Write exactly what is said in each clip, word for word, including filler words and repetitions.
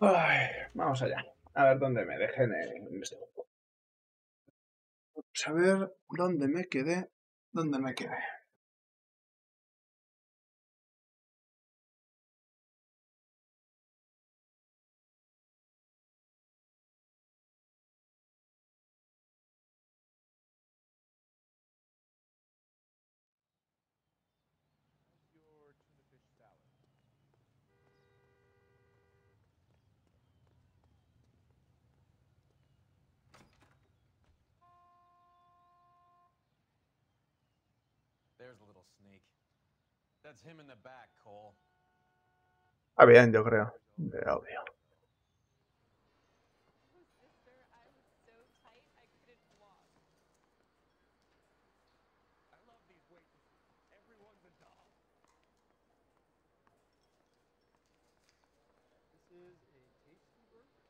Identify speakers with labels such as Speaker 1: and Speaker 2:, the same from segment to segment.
Speaker 1: Ay, vamos allá. A ver dónde me dejen en este grupo. Vamos a ver dónde me quedé. ¿Dónde me quedé?
Speaker 2: There's a little sneak. That's him in the back, Cole.
Speaker 1: Ah, bien, yo creo. De audio.
Speaker 3: Oh, sister, I was so tight I couldn't walk.
Speaker 2: I love these waitresses. Everyone's a doll.
Speaker 4: This is a tasty burger.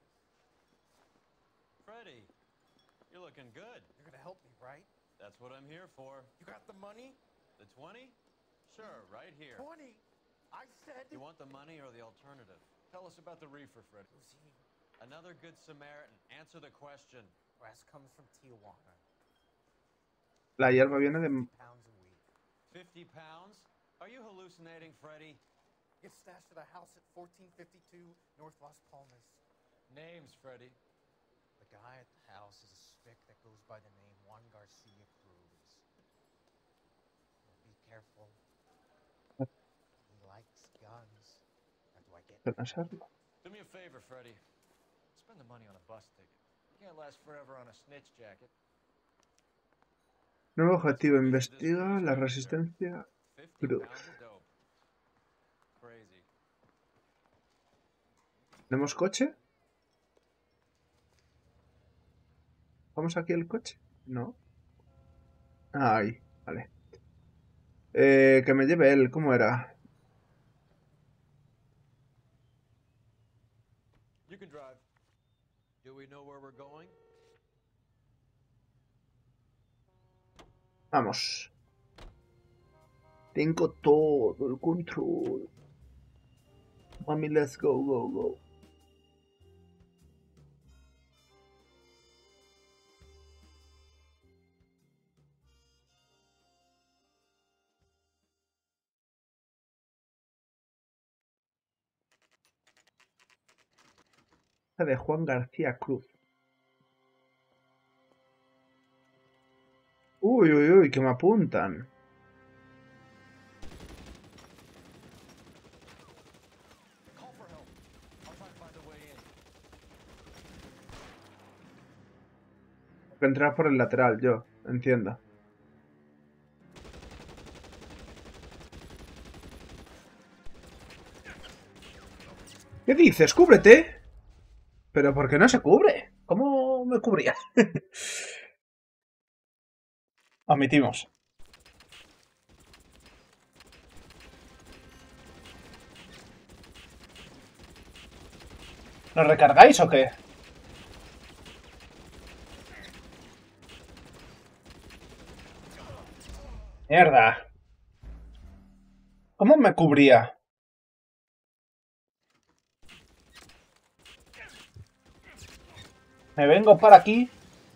Speaker 2: Freddy, you're looking good.
Speaker 4: You're gonna help me, right?
Speaker 2: That's what I'm here for.
Speaker 4: You got the money?
Speaker 2: The twenty? Sure, right here.
Speaker 4: twenty! I said...
Speaker 2: You want the money or the alternative? Tell us about the reefer, Freddy.
Speaker 4: Who's he?
Speaker 2: Another good Samaritan. Answer the question.
Speaker 4: Brass comes from Tijuana.
Speaker 1: La hierba viene de...
Speaker 4: Pounds a week.
Speaker 2: fifty pounds? Are you hallucinating, Freddy?
Speaker 4: Gets stashed at a house at fourteen fifty-two North Las Palmas.
Speaker 2: Names, Freddy.
Speaker 4: The guy at the house is a spick that goes by the name Juan Garcia Cruz. Well, be careful. He likes guns. Or do I get...
Speaker 2: Do me a favor, Freddy. Spend the money on a bus ticket. You can't last forever on a snitch jacket.
Speaker 1: Nuevo objetivo. Investiga la resistencia Cruz. ¿Tenemos coche? ¿Vamos aquí el coche? No. Ah, ahí. Vale. Eh, que me lleve él. ¿Cómo era?
Speaker 2: You can drive. Do we know where we're going?
Speaker 1: Vamos. Tengo todo el control. Mami, let's go, go, go. De Juan García Cruz. Uy, uy, uy, que me apuntan. Tengo que entrar por el lateral, yo. Entiendo. ¿Qué dices? ¡Cúbrete! ¿Pero por qué no se cubre? ¿Cómo me cubría? Admitimos. ¿Lo recargáis o qué? Mierda. ¿Cómo me cubría? Me vengo para aquí.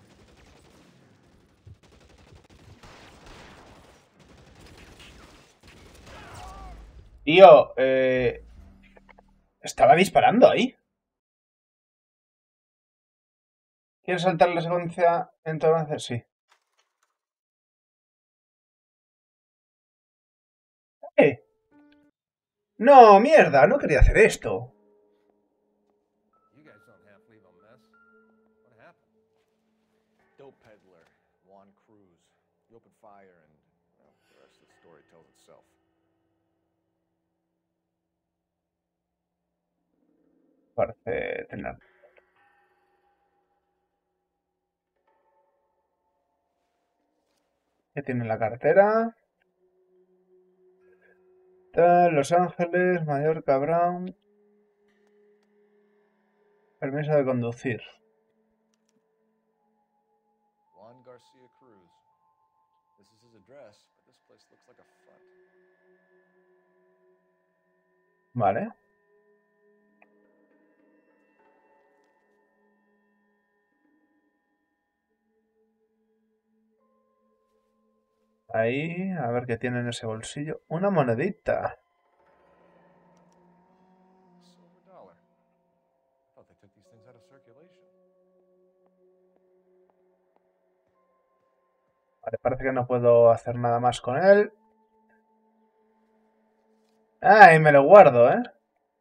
Speaker 1: Tío, eh... estaba disparando ahí. ¿Quieres saltar la secuencia entonces? Sí. ¡Eh! No, mierda, no quería hacer esto.
Speaker 2: You guys don't half leave a mess. What happened? Dope peddler, Juan Cruz. He opened fire and, well, the rest of the story tells itself.
Speaker 1: Parece tener. ¿Qué tiene en la cartera? Tal, Los Ángeles, Mallorca, Brown. Permiso de conducir.
Speaker 2: Juan Garcia Cruz. This is his address, but this place looks like a front.
Speaker 1: Vale. Ahí, a ver qué tiene en ese bolsillo. Una monedita.
Speaker 2: Silver dollar. I thought they took these things out of circulation.
Speaker 1: Vale, parece que no puedo hacer nada más con él. Ah, y me lo guardo, ¿eh?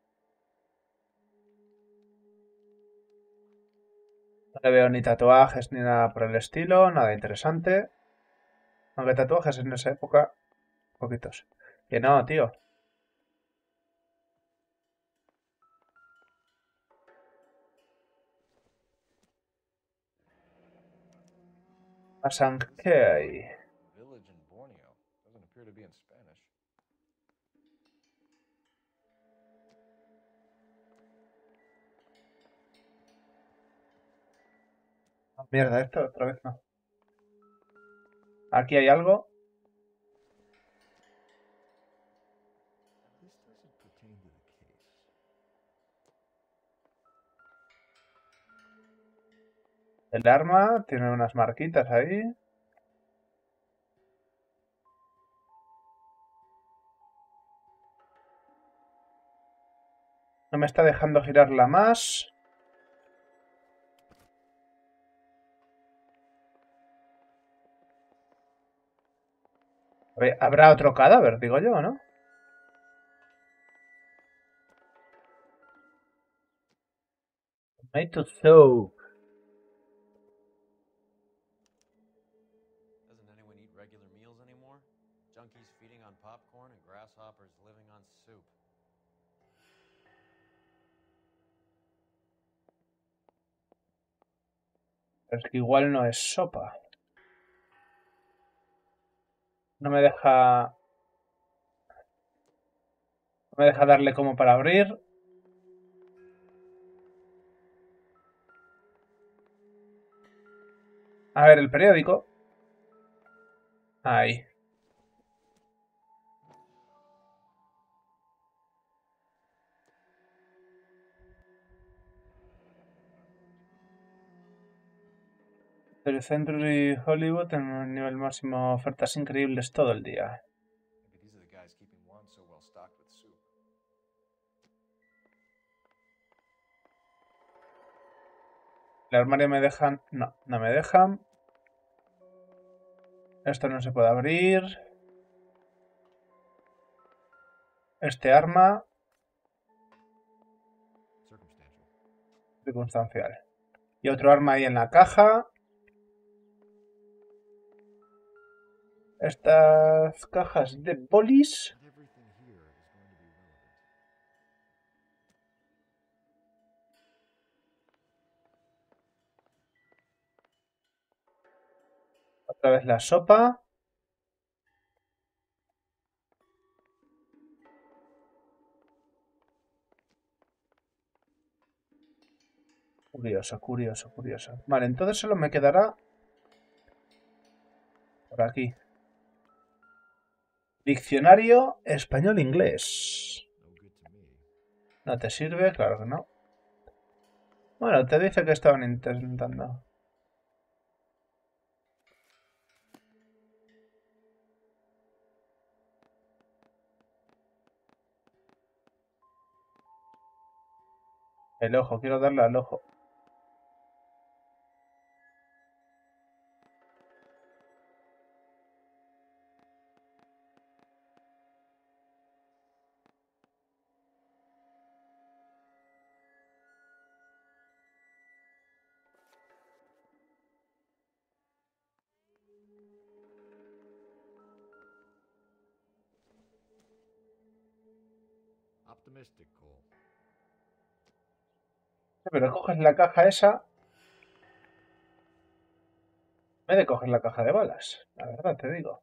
Speaker 1: No le veo ni tatuajes ni nada por el estilo, nada interesante. Aunque tatuajes en esa época, poquitos. Que no, tío. Pasan, ¿qué hay?
Speaker 2: Village in Borneo. Doesn't appear to be in Spanish.
Speaker 1: Oh, mierda, esto otra vez no. Aquí hay algo.
Speaker 2: This doesn't pertain to the case.
Speaker 1: El arma tiene unas marquitas ahí. No me está dejando girarla más. A ver, habrá otro cadáver, digo yo, ¿no? Tomato soup.
Speaker 4: Doesn't anyone eat regular meals anymore? Junkies feeding on popcorn and grasshoppers living on soup.
Speaker 1: Es que igual no es sopa. No me deja... No me deja darle como para abrir. A ver, el periódico. Ahí. El Century Hollywood en un nivel máximo, ofertas increíbles todo el día.
Speaker 2: Maybe these are the guys keeping one so well stocked with soup.
Speaker 1: El armario me dejan... No, no me dejan. Esto no se puede abrir. Este arma...
Speaker 2: Circumstantial.
Speaker 1: Circunstancial. Y otro arma ahí en la caja. Estas cajas de bolis.
Speaker 2: Not everything here is going to be relevant.
Speaker 1: Otra vez la sopa. Curioso, curioso, curioso. Vale, entonces solo me quedará... Por aquí. Diccionario español-inglés.
Speaker 2: No good to me.
Speaker 1: ¿No te sirve? Claro que no. Bueno, te dice que estaban intentando. El ojo, quiero darle al ojo.
Speaker 2: Optimistic, Cole.
Speaker 1: Pero coges la caja esa. En vez de coger la caja de balas. La verdad te digo.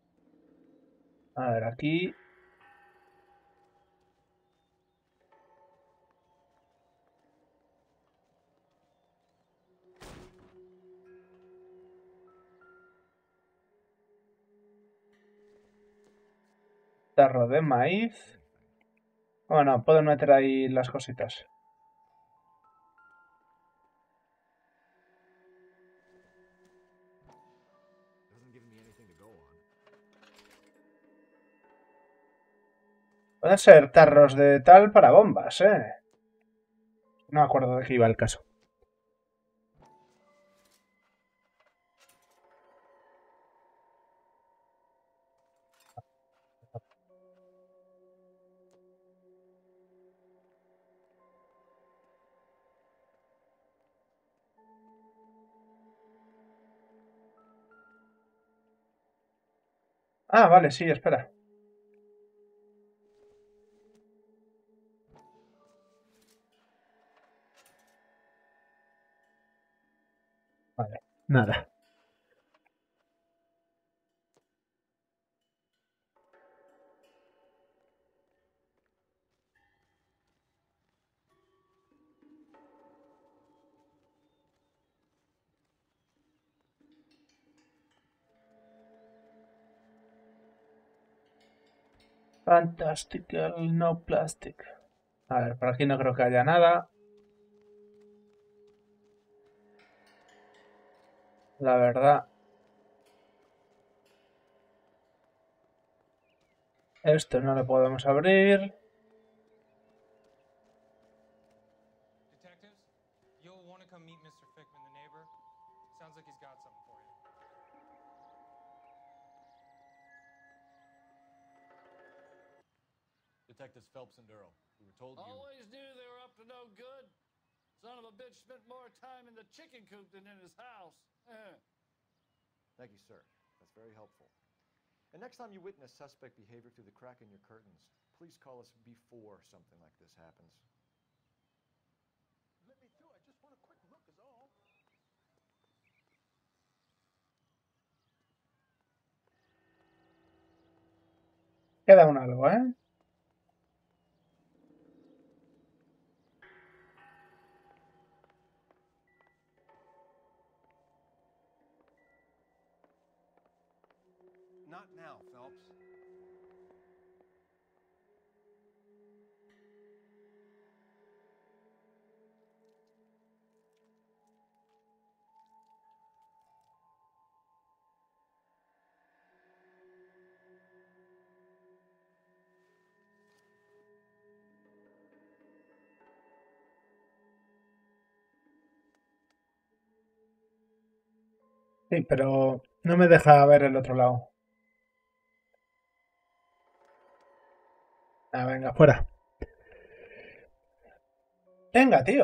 Speaker 1: A ver, aquí. Tarro de maíz. Bueno, puedo meter ahí las cositas.
Speaker 2: Doesn't give me anything to go on.
Speaker 1: Pueden ser tarros de tal para bombas, ¿eh? No me acuerdo de qué iba el caso. Ah, vale, sí, espera. Vale, nada. Fantastical, no plastic. A ver, por aquí no creo que haya nada. La verdad. Esto no lo podemos abrir.
Speaker 5: Detectives, you'll want to come meet Mister Fickman, the neighbor. Sounds like he's got something for you.
Speaker 2: Detectives Phelps and Durrell. We were told you...
Speaker 6: Always knew they were up to no good. Son of a bitch spent more time in the chicken coop than in his house. Eh.
Speaker 2: Thank you, sir. That's very helpful. And next time you witness suspect behavior through the crack in your curtains, please call us before something like this happens.
Speaker 4: Let me through. I just want a quick look is all.
Speaker 1: Queda un algo, ¿eh?
Speaker 2: Not now, Phelps.
Speaker 1: Sí, pero no me deja ver el otro lado. Ah, venga, fuera. Venga, tío.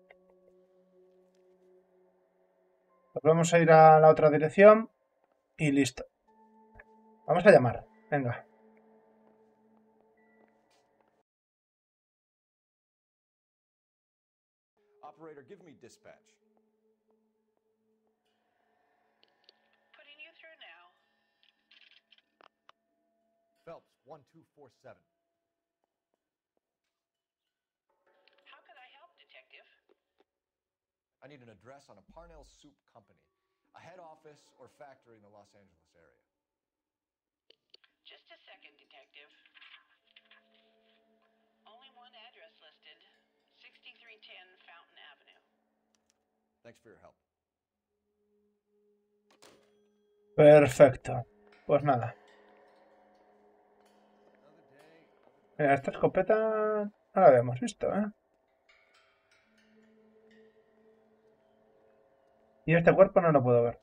Speaker 1: Pues vamos a ir a la otra dirección y listo. Vamos a llamar. Venga.
Speaker 2: Operator, give me dispatch.
Speaker 7: Putting you through now.
Speaker 2: Phelps, one two four seven.
Speaker 7: How can I help, Detective?
Speaker 2: I need an address on a Parnell Soup Company, a head office or factory in the Los Angeles area.
Speaker 7: Just a second, Detective. Only one address listed. sixty-three ten Fountain Avenue.
Speaker 2: Thanks for your help.
Speaker 1: Perfecto. Pues nada. Mira, esta escopeta no la habíamos visto, ¿eh? Y este cuerpo no lo puedo ver.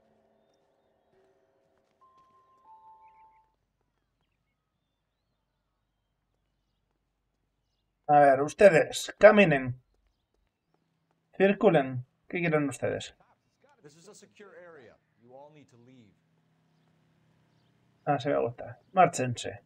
Speaker 1: A ver, ustedes, caminen. Circulen. ¿Qué quieren ustedes?
Speaker 2: This is a secure area. You all need to leave.
Speaker 1: Ah, se me gusta. Márchense.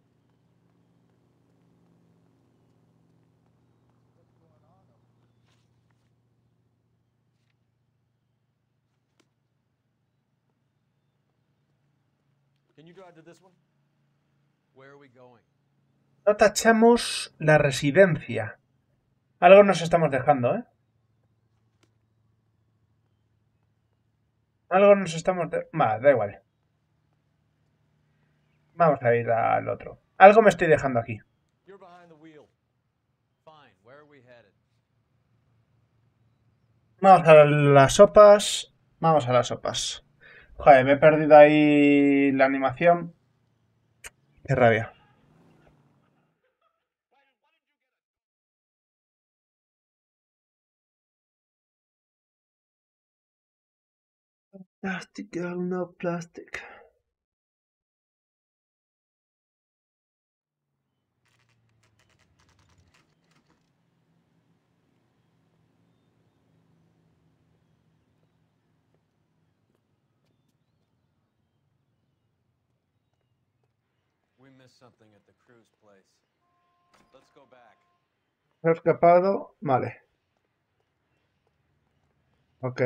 Speaker 2: Can you drive to this one? Where are we going?
Speaker 1: No tachamos la residencia. Algo nos estamos dejando, ¿eh? Algo nos estamos... De... Va, da igual. Vamos a ir al otro. Algo me estoy dejando aquí.
Speaker 2: You're behind the wheel. Fine. Where are we headed?
Speaker 1: Vamos a las sopas. Vamos a las sopas. Joder, me he perdido ahí la animación. Qué rabia. Plastic girl, no plastic.
Speaker 2: We missed something at the Cruz place. Let's go back.
Speaker 1: Se ha escapado. Vale. Ok.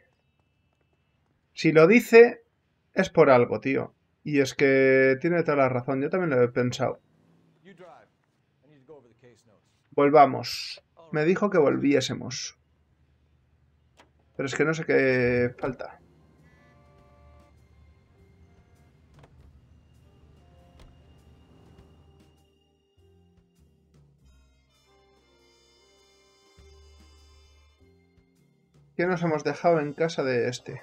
Speaker 1: Si lo dice, es por algo, tío. Y es que tiene toda la razón. Yo también lo he pensado.
Speaker 2: You drive. I need to go over the case notes.
Speaker 1: Volvamos. Me dijo que volviésemos. Pero es que no sé qué falta. ¿Qué nos hemos dejado en casa de este?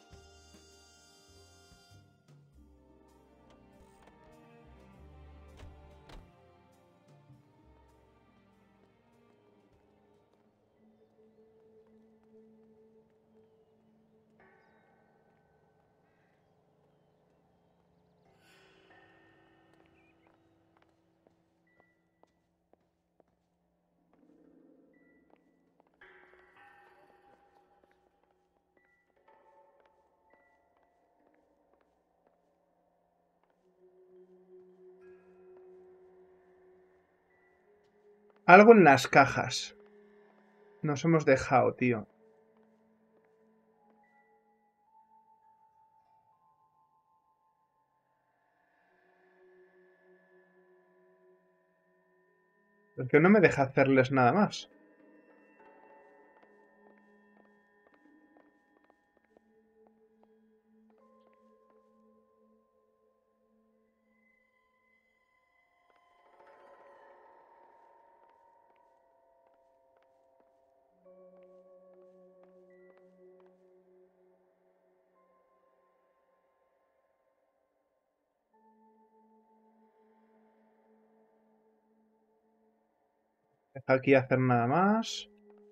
Speaker 1: Algo en las cajas. Nos hemos dejado, tío. Porque no me deja hacerles nada más. Deja aquí hacer nada más.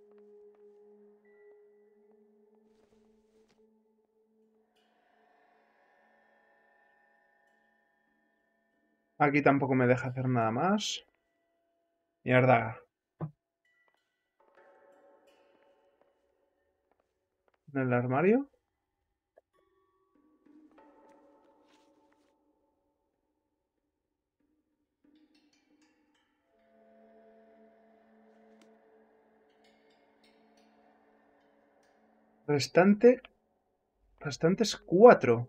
Speaker 1: Aquí tampoco me deja hacer nada más. Mierda. ¿En el armario? Restante. Restantes cuatro.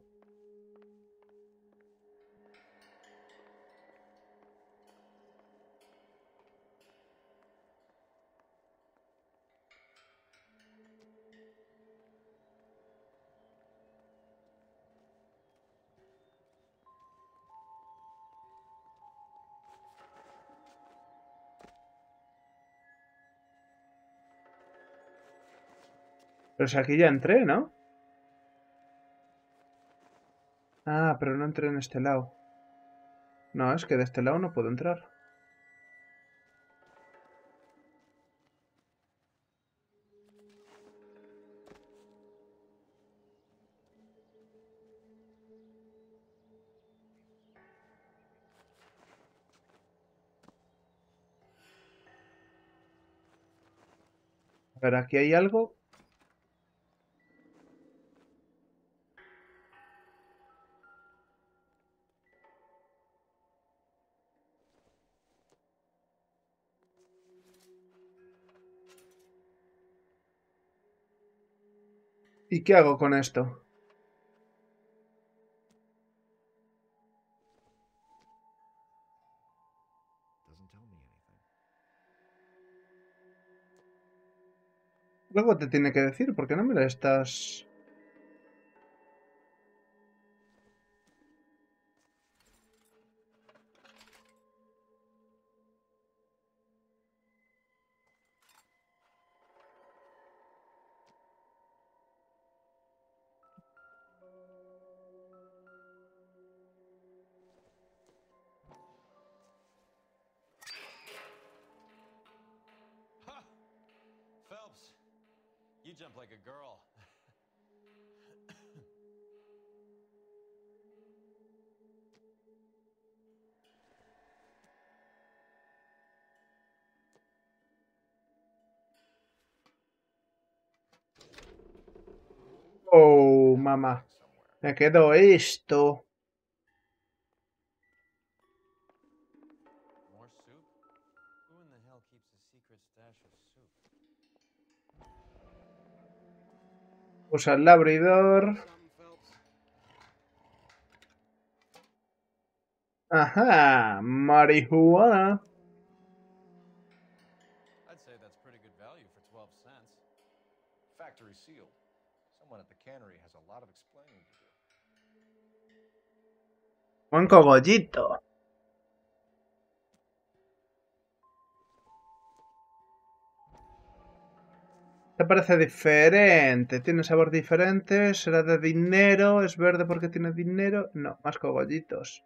Speaker 1: Pero si aquí ya entré, ¿no? Ah, pero no entré en este lado. No, es que de este lado no puedo entrar. A ver, aquí hay algo. ¿Y qué hago con esto?
Speaker 2: Doesn't tell me anything.
Speaker 1: Luego te tiene que decir, porque no me lo estás...
Speaker 2: Ha! Phelps, you jump like a girl.
Speaker 1: Oh, mamá. Me quedo esto.
Speaker 2: More soup? Who in the hell keeps a secret stash of soup?
Speaker 1: Usa el abridor.
Speaker 2: Something, Phelps?
Speaker 1: Ajá, marihuana.
Speaker 2: I'd say that's pretty good value for twelve cents. Factory sealed. Someone at the cannery has a lot of explaining to do.
Speaker 1: Un cogollito. Te parece diferente. Tiene sabor diferente. Será de dinero. ¿Es verde porque tiene dinero? No, más cogollitos.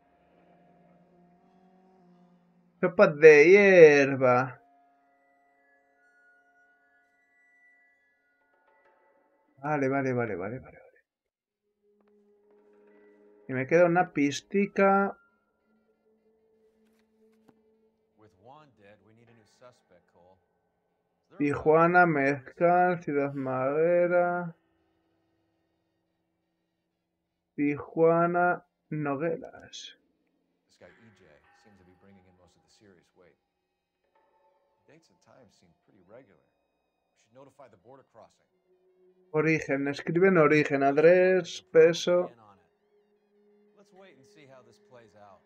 Speaker 1: Sopa de hierba. Vale, vale, vale, vale, vale. Y me queda una pistica.
Speaker 2: With Juan dead, we need a new suspect, Cole. Is there a
Speaker 1: Tijuana,
Speaker 2: body?
Speaker 1: Mezcal, Ciudad Madera. Tijuana, Nogueras.
Speaker 2: This guy E J seems to be bringing in most of the serious weight. Dates and times seem pretty regular. We should notify the border crossing.
Speaker 1: Origen. Escriben origen. Adres, peso.
Speaker 2: Let's wait and see how this plays out.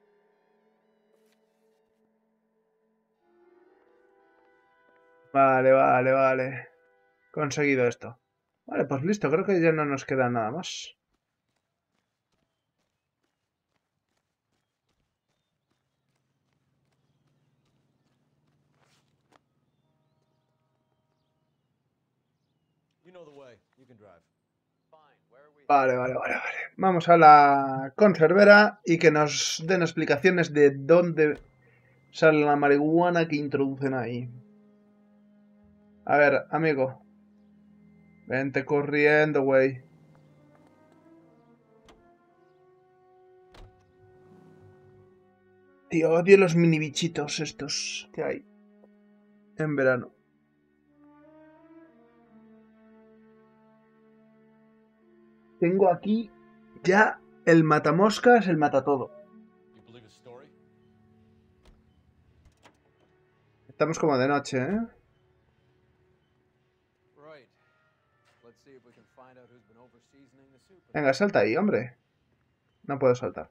Speaker 1: Vale, vale, vale. Conseguido esto. Vale, pues listo. Creo que ya no nos queda nada más.
Speaker 2: You know the way. You can drive. Fine. Where are we?
Speaker 1: Vale, vale, vale, vale. Vamos a la conservera y que nos den explicaciones de dónde sale la marihuana que introducen ahí. A ver, amigo. Vente corriendo, güey. Tío, odio los mini bichitos estos que hay en verano. Tengo aquí ya el matamoscas, el matatodo.
Speaker 2: You believe his story?
Speaker 1: Estamos como de noche, ¿eh?
Speaker 2: Right. Let's see if we can find out who's been overseasoning the soup.
Speaker 1: Venga, salta ahí, hombre. No puedo saltar.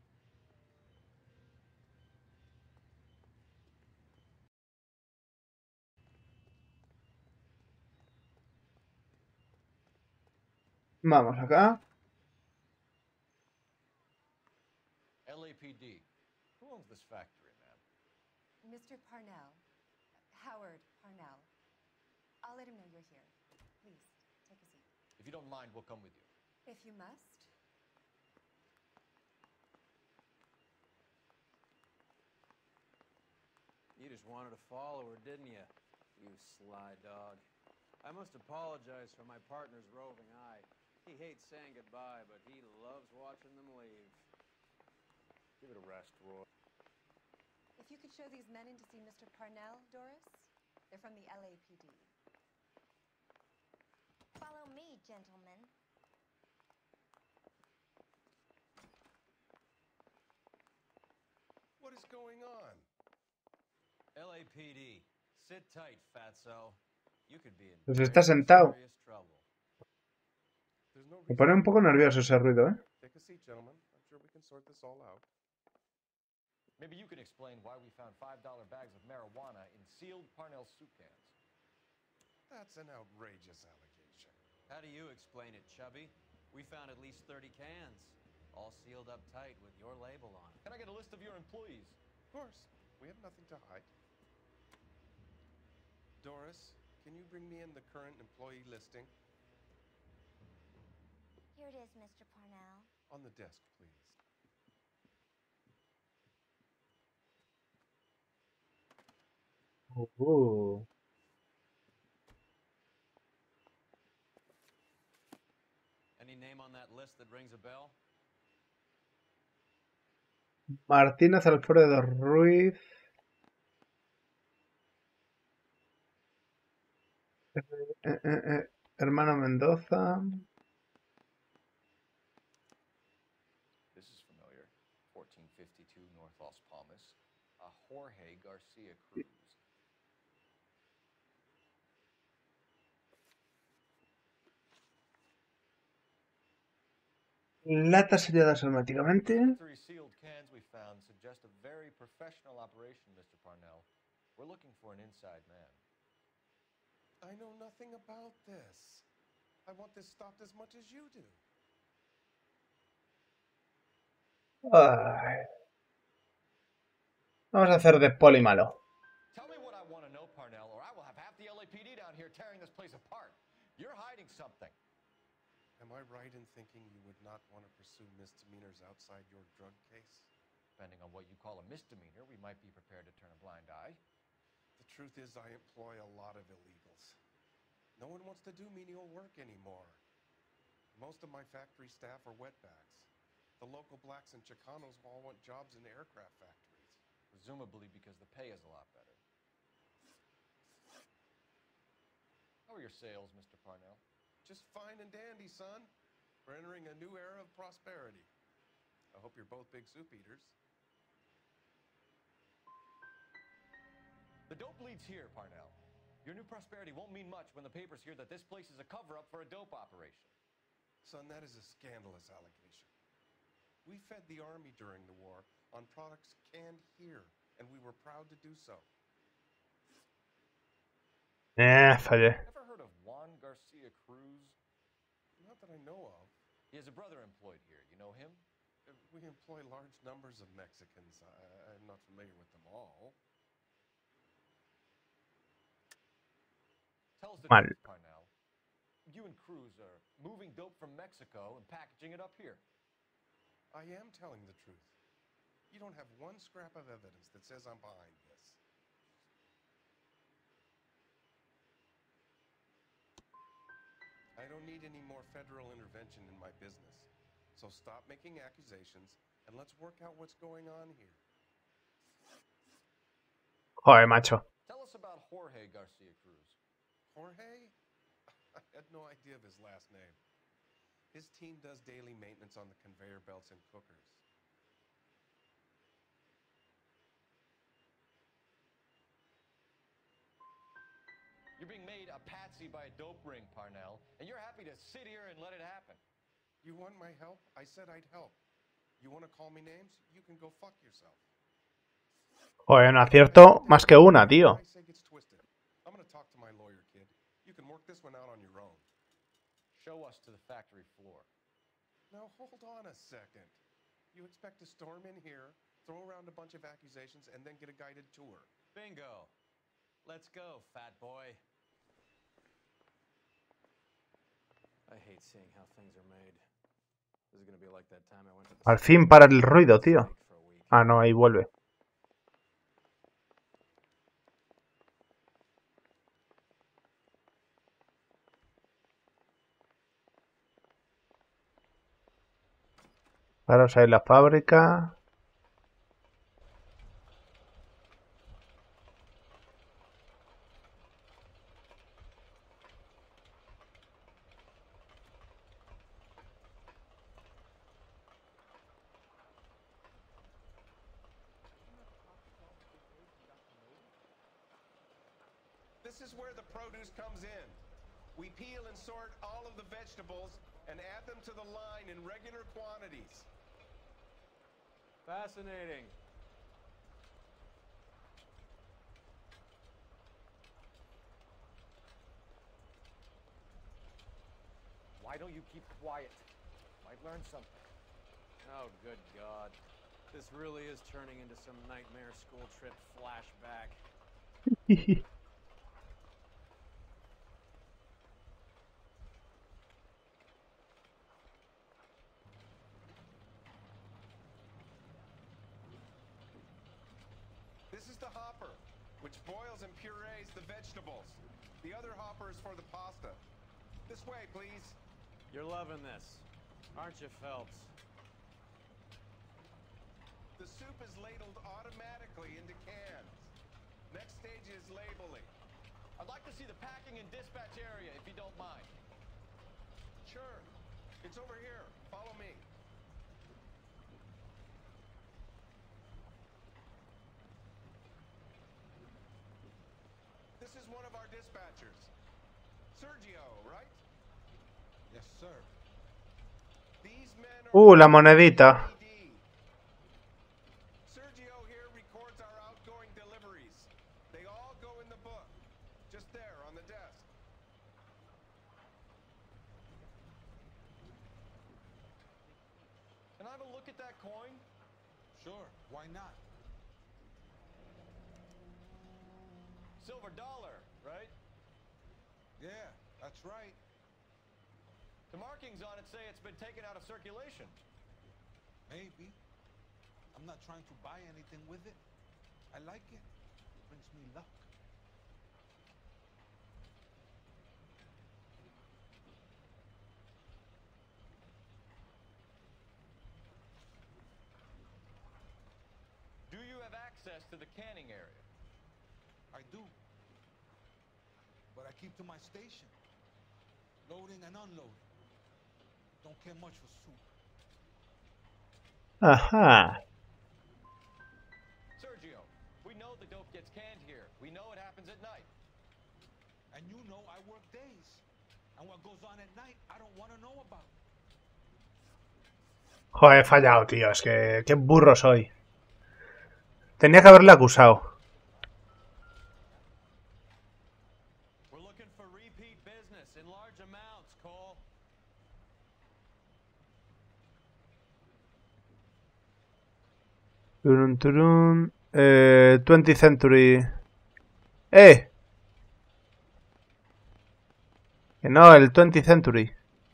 Speaker 1: Vamos acá.
Speaker 2: L A P D. Who owns this factory, ma'am?
Speaker 8: Mister Parnell. Howard Parnell. I'll let him know you're here. Please, take a seat.
Speaker 2: If you don't mind, we'll come with you.
Speaker 8: If you must.
Speaker 2: You just wanted to follow her, didn't you? You sly dog. I must apologize for my partner's roving eye. He hates saying goodbye, but he loves watching them leave. Give it a rest, Roy.
Speaker 8: If you could show these men in to see Mister Parnell, Doris. They're from the L A P D.
Speaker 9: Follow me, gentlemen.
Speaker 6: What is going on?
Speaker 2: L A P D. Sit tight, fatso. You could be in
Speaker 1: Pues está
Speaker 2: very
Speaker 1: sentado.
Speaker 2: serious trouble.
Speaker 6: There's no
Speaker 1: Me
Speaker 6: reason.
Speaker 1: pone un poco nervioso ese ruido, ¿eh?
Speaker 6: Take a seat, gentlemen. I'm sure we can sort this all out.
Speaker 2: Maybe you can explain why we found five dollar bags of marijuana in sealed Parnell soup cans.
Speaker 6: That's an outrageous allegation.
Speaker 2: How do you explain it, Chubby? We found at least thirty cans, all sealed up tight with your label on it. Can I get a list of your employees?
Speaker 6: Of course, we have nothing to hide. Doris, can you bring me in the current employee listing?
Speaker 9: Here it is, Mister Parnell.
Speaker 6: On the desk, please.
Speaker 1: Uh.
Speaker 2: Any name on that list that rings a bell?
Speaker 1: Martínez Alfredo Ruiz. Eh, eh, eh, Hermano Mendoza.
Speaker 10: Jorge Garcia Cruz.
Speaker 1: Latas selladas herméticamente.
Speaker 10: The three sealed cans we found suggest a very professional operation, Mister Parnell. We're looking for an inside man.
Speaker 11: I know nothing about this. I want this stopped as much as you do.
Speaker 1: Ay. Vamos a hacer de poli malo.
Speaker 10: Tell me what I want to know, Parnell, or I will have half the L A P D down here tearing this place apart. You're hiding something.
Speaker 11: Am I right in thinking you would not want to pursue misdemeanors outside your drug case?
Speaker 10: Depending on what you call a misdemeanor, we might be prepared to turn a blind eye.
Speaker 11: The truth is I employ a lot of illegals. No one wants to do menial work anymore. Most of my factory staff are wetbacks. The local blacks and Chicanos all want jobs in aircraft factories.
Speaker 10: Presumably because the pay is a lot better. How are your sales, Mister Parnell?
Speaker 11: Just fine and dandy, son. We're entering a new era of prosperity. I hope you're both big soup eaters.
Speaker 10: The dope leads here, Parnell. Your new prosperity won't mean much when the papers hear that this place is a cover-up for a dope operation.
Speaker 11: Son, that is a scandalous allegation. We fed the Army during the war on products canned here, and we were proud to do so.
Speaker 1: Eh, fallé.
Speaker 10: Ever heard of Juan Garcia Cruz?
Speaker 11: Not that I know of.
Speaker 10: He has a brother employed here. You know him?
Speaker 11: Uh, We employ large numbers of Mexicans. I, I'm not familiar with them all.
Speaker 10: Tell us the
Speaker 1: Mal.
Speaker 10: truth, Parnell. You and Cruz are moving dope from Mexico and packaging it up here.
Speaker 11: I am telling the truth. You don't have one scrap of evidence that says I'm behind this. I don't need any more federal intervention in my business. So stop making accusations and let's work out what's going on here.
Speaker 1: Joder, macho.
Speaker 10: Tell us about Jorge Garcia Cruz.
Speaker 11: Jorge? I had no idea of his last name. His team does daily maintenance on the conveyor belts and cookers.
Speaker 10: You're being made a patsy by a dope ring, Parnell, and you're happy to sit here and let it happen.
Speaker 11: You want my help? I said I'd help. You want to call me names? You can go fuck yourself.
Speaker 1: Joder, no acierto más que una, tío.
Speaker 11: I say gets twisted. I'm going to talk to my lawyer, kid. You can work this one out on your own.
Speaker 10: Show us to the factory floor.
Speaker 11: Now hold on a second. You expect to storm in here, throw around a bunch of accusations, and then get a guided tour.
Speaker 2: Bingo. Let's go, fat boy. I hate seeing how things are made. This is gonna be like that time I went to the
Speaker 1: Al fin para el ruido, tío.
Speaker 2: for a week.
Speaker 1: Ah, no, ahí vuelve. Paraos ahí en la fábrica.
Speaker 11: This is where the produce comes in. We peel and sort all of the vegetables and add them to the line in regular quantities.
Speaker 2: Fascinating.
Speaker 10: Why don't you keep quiet? Might learn something.
Speaker 2: Oh, good God. This really is turning into some nightmare school trip flashback.
Speaker 11: This is the hopper, which boils and purees the vegetables. The other hopper is for the pasta. This way, please.
Speaker 2: You're loving this, aren't you, Phelps?
Speaker 11: The soup is ladled automatically into cans. Next stage is labeling.
Speaker 10: I'd like to see the packing and dispatch area, if you don't mind.
Speaker 11: Sure. It's over here. Follow me. This is one of our dispatchers. Sergio, right?
Speaker 4: Yes, sir.
Speaker 11: These men are
Speaker 1: Uh, la monedita.
Speaker 11: Sergio here records our outgoing deliveries. They all go in the book. Just there on the desk.
Speaker 10: Can I have a look at that coin?
Speaker 4: Sure, why not?
Speaker 10: Silver dollar, right?
Speaker 4: Yeah, that's right.
Speaker 10: The markings on it say it's been taken out of circulation.
Speaker 4: Maybe. I'm not trying to buy anything with it. I like it. It brings me luck.
Speaker 10: Do you have access to the canning area?
Speaker 4: I do. But I keep to my station. Loading and unloading. Don't care much for soup.
Speaker 1: Ajá.
Speaker 10: Sergio, we know the dope gets canned here. We know it happens at night.
Speaker 4: And you know I work days. And what goes on at night, I don't want to know about.
Speaker 1: Joder, he fallado, tío. Es que qué burro soy. Tenía que haberle acusado.
Speaker 2: We're looking for repeat business in large amounts, Cole.
Speaker 1: Turun, turun. Eh, twentieth Century. ¡Eh! Que no, el twentieth Century.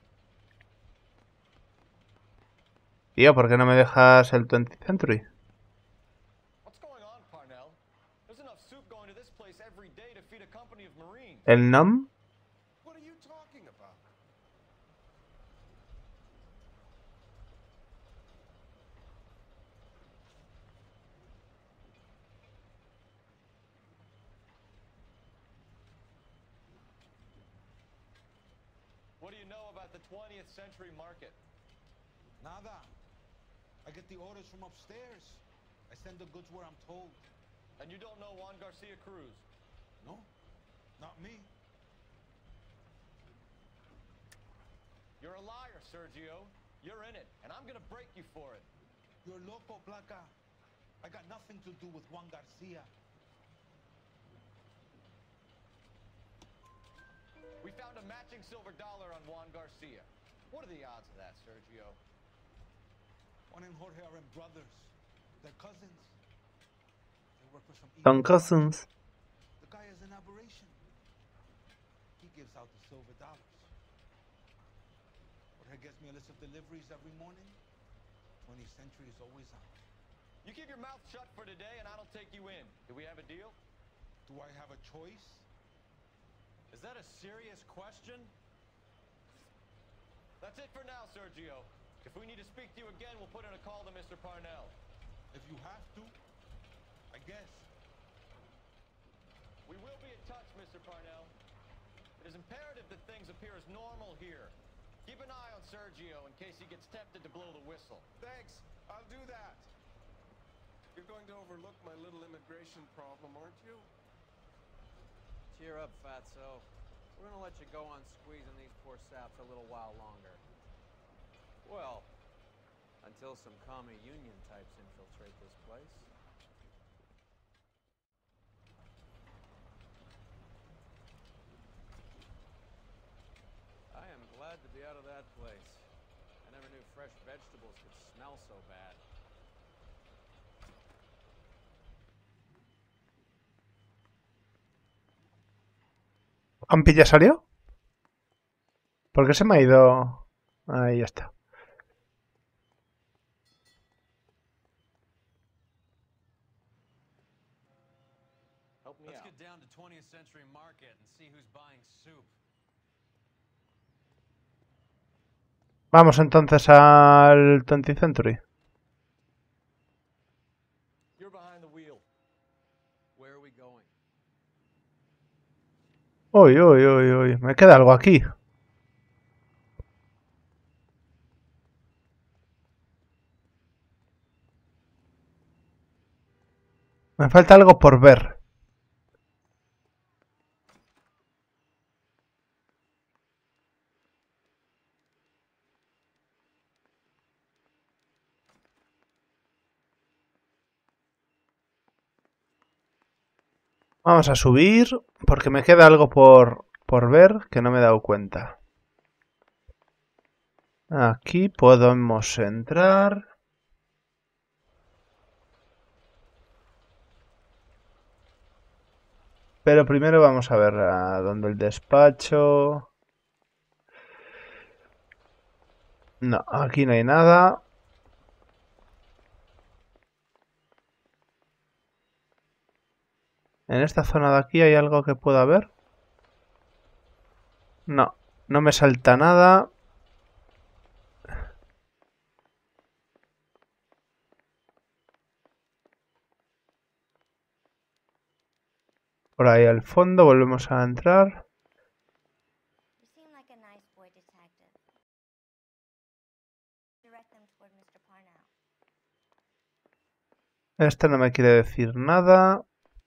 Speaker 1: Tío, ¿por qué no me dejas el twentieth Century?
Speaker 10: What's going on, Parnell? There's enough soup going to this place every day to feed a company of Marines.
Speaker 1: ¿El N O M?
Speaker 11: What are you talking about?
Speaker 10: What do you know about the twentieth century market?
Speaker 4: Nada. I get the orders from upstairs. I send the goods where I'm told.
Speaker 10: And you don't know Juan Garcia Cruz?
Speaker 4: No, not me.
Speaker 10: You're a liar, Sergio. You're in it, and I'm gonna break you for it.
Speaker 4: You're loco, Placa. I got nothing to do with Juan Garcia.
Speaker 10: We found a matching silver dollar on Juan Garcia. What are the odds of that, Sergio?
Speaker 4: Juan and Jorge are in brothers. They're cousins. They work for some
Speaker 1: Son
Speaker 4: evil
Speaker 1: cousins.
Speaker 4: The guy is an aberration. He gives out the silver dollars. Jorge gets me a list of deliveries every morning. twentieth Century is always on.
Speaker 10: You keep your mouth shut for today, and I don't take you in. Do we have a deal?
Speaker 4: Do I have a choice?
Speaker 2: Is that a serious question?
Speaker 10: That's it for now, Sergio. If we need to speak to you again, we'll put in a call to Mister Parnell.
Speaker 4: If you have to, I guess.
Speaker 10: We will be in touch, Mister Parnell. It is imperative that things appear as normal here. Keep an eye on Sergio in case he gets tempted to blow the whistle.
Speaker 11: Thanks. I'll do that. You're going to overlook my little immigration problem, aren't you?
Speaker 2: Cheer up, Fatso. We're gonna let you go on squeezing these poor saps a little while longer. Well, until some commie union types infiltrate this place. I am glad to be out of that place. I never knew fresh vegetables could smell so bad.
Speaker 1: ¿Ampi ya salió? ¿Por qué se me ha ido? Ahí ya está.
Speaker 10: Help me
Speaker 2: Let's
Speaker 10: out.
Speaker 2: get down to twentieth century market and see who's buying soup.
Speaker 1: Vamos entonces al twentieth Century.
Speaker 10: You're behind the wheel.
Speaker 2: Where are we going?
Speaker 1: Uy, uy, uy, uy. Me queda algo aquí. Me falta algo por ver. Vamos a subir porque me queda algo por, por ver que no me he dado cuenta. Aquí podemos entrar. Pero primero vamos a ver a dónde el despacho. No, aquí no hay nada. ¿En esta zona de aquí hay algo que pueda ver? No, no me salta nada. Por ahí al fondo volvemos a entrar. Este no me quiere decir nada.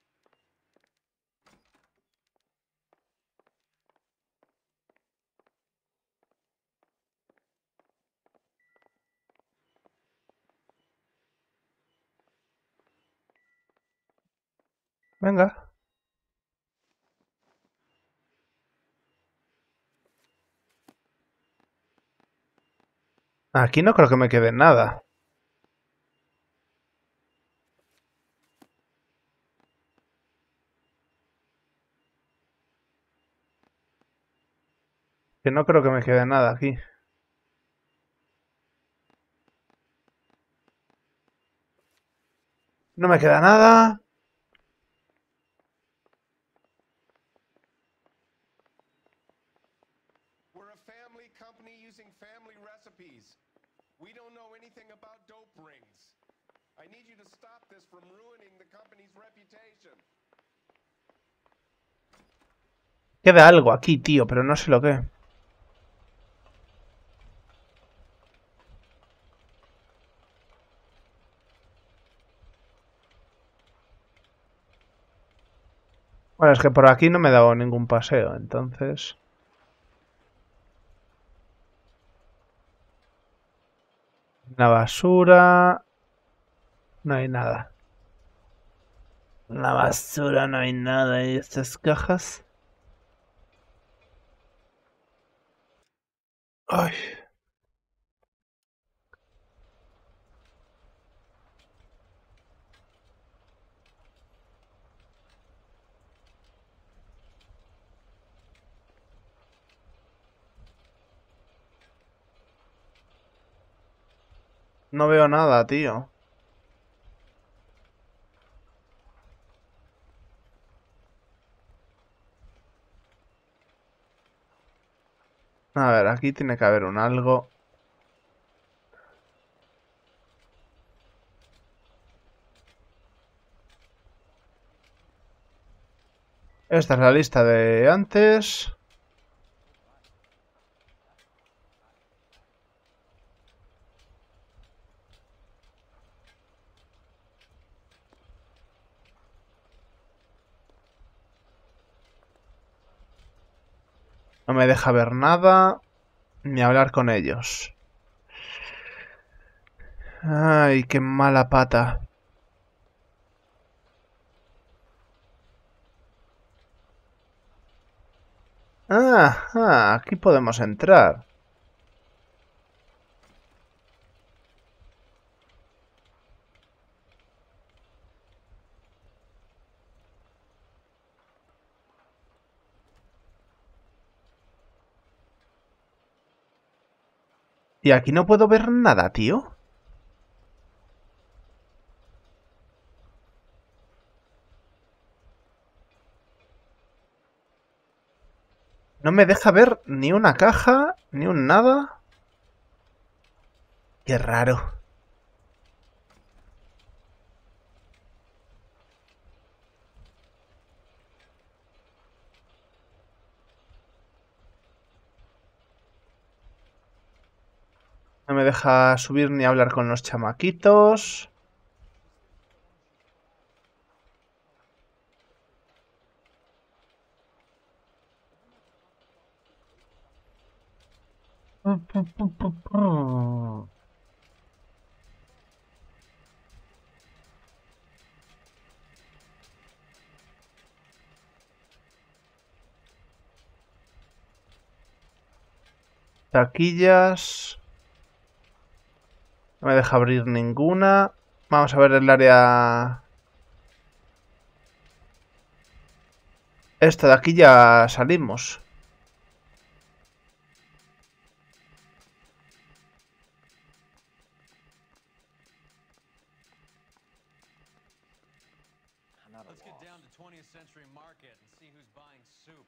Speaker 1: Venga. Aquí no creo que me quede nada. Que no creo que me quede nada aquí. No me queda nada.
Speaker 11: We're a family company using family recipes. We don't know anything about dope rings. I need you to stop this from ruining the company's reputation.
Speaker 1: Queda algo aquí, tío, pero no sé lo que. Bueno, es que por aquí no me he dado ningún paseo, entonces... La basura... No hay nada. En la basura no hay nada. ¿Y estas cajas? Ay. No veo nada, tío. A ver, aquí tiene que haber un algo. Esta es la lista de antes. No me deja ver nada, ni hablar con ellos. Ay, qué mala pata. Ah, ah, aquí podemos entrar. Y aquí no puedo ver nada, tío. No me deja ver ni una caja, ni un nada. Qué raro. No me deja subir ni hablar con los chamaquitos. Taquillas. No me deja abrir ninguna. Vamos a ver el área. Esta de aquí ya salimos.
Speaker 2: Let's get down to twentieth Century Market and see who's buying soup.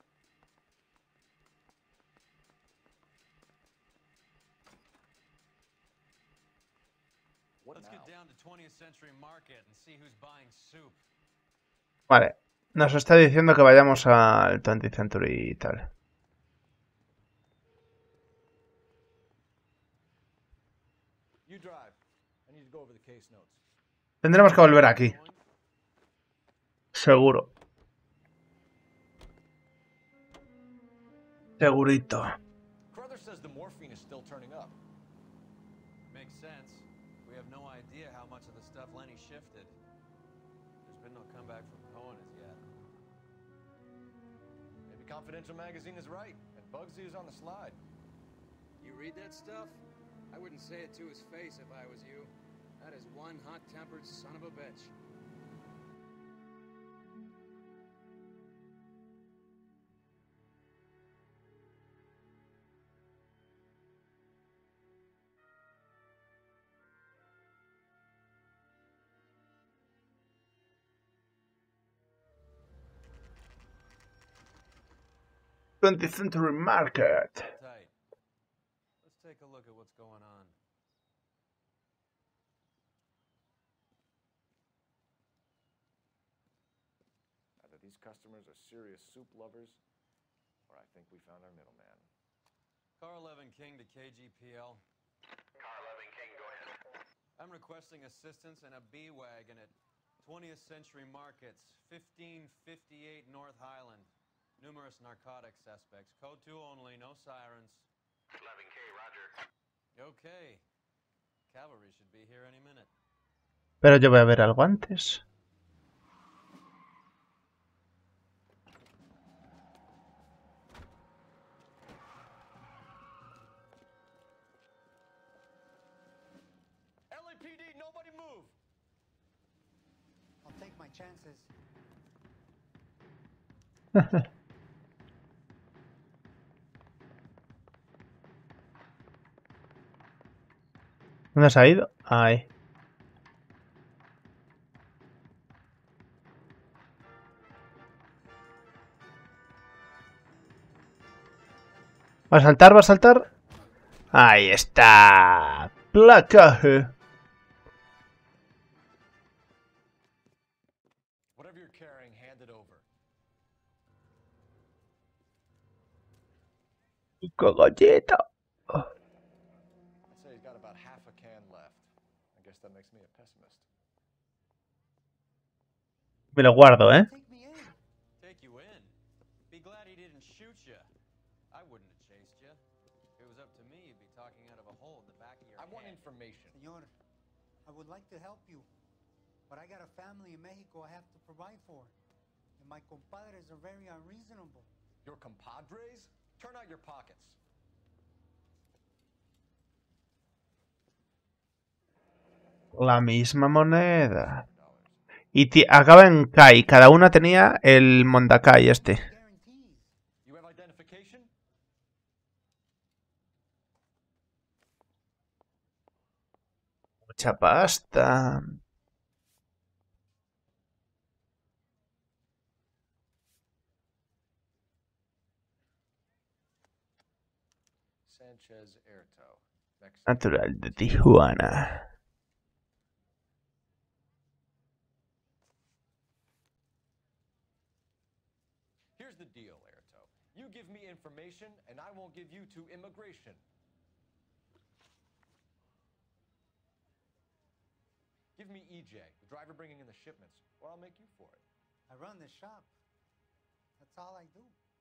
Speaker 2: Let's get down to twentieth Century Market and see who's buying soup.
Speaker 1: Vale. Nos está diciendo que vayamos al twentieth Century y tal.
Speaker 10: You drive. I need to go over the case notes.
Speaker 1: Tendremos que volver aquí. Seguro. Segurito.
Speaker 10: Carruthers says the morphine is still turning up.
Speaker 2: Makes sense. We have no idea how much of the stuff Lenny shifted. There's been no comeback from Cohen as yet.
Speaker 10: Maybe Confidential Magazine is right, and Bugsy is on the slide.
Speaker 12: You read that stuff? I wouldn't say it to his face if I was you. That is one hot-tempered son of a bitch.
Speaker 1: twentieth Century Market.
Speaker 2: Tight. Let's take a look at what's going on.
Speaker 10: Either these customers are serious soup lovers, or I think we found our middleman.
Speaker 2: Car eleven King to K G P L.
Speaker 13: Car eleven King, go ahead.
Speaker 2: I'm requesting assistance in a B-Wagon at twentieth Century Markets, fifteen fifty-eight North Highland. Numerous narcotic suspects. Code two only, no sirens.
Speaker 13: eleven K, roger.
Speaker 2: Okay. Cavalry should be here any minute.
Speaker 1: Pero yo voy a ver algo antes.
Speaker 10: L A P D, nobody move!
Speaker 4: I'll take my chances.
Speaker 1: ¿Dónde se ha ido? Ahí. ¿Va a saltar? ¿Va a saltar? Ahí está. Placaje.
Speaker 10: Whatever you're carrying, hand it over.
Speaker 1: Cogolleta.
Speaker 10: I'd say he's got about half a can left. I guess that makes me a pessimist.
Speaker 1: Me lo guardo, ¿eh?
Speaker 2: Take you in? Be glad he didn't shoot you. I wouldn't have chased you. If it was up to me, you'd be talking out of a hole in the back of your
Speaker 10: I
Speaker 2: head.
Speaker 10: want information.
Speaker 4: Señor, I would like to help you, but I got a family in Mexico I have to provide for. And my compadres are very unreasonable.
Speaker 10: Your compadres? Turn out your pockets.
Speaker 1: La misma moneda. Y acaba en Kai. Cada una tenía el Mondakai este.
Speaker 10: You have identification?
Speaker 1: Mucha pasta.
Speaker 10: Sanchez Erto, Mexico.
Speaker 1: Natural de Tijuana.
Speaker 10: Here's the deal, Erto. You give me information, and I won't give you to immigration. Give me E J, the driver bringing in the shipments, or I'll make you for it.
Speaker 4: I run the shop. That's all I do.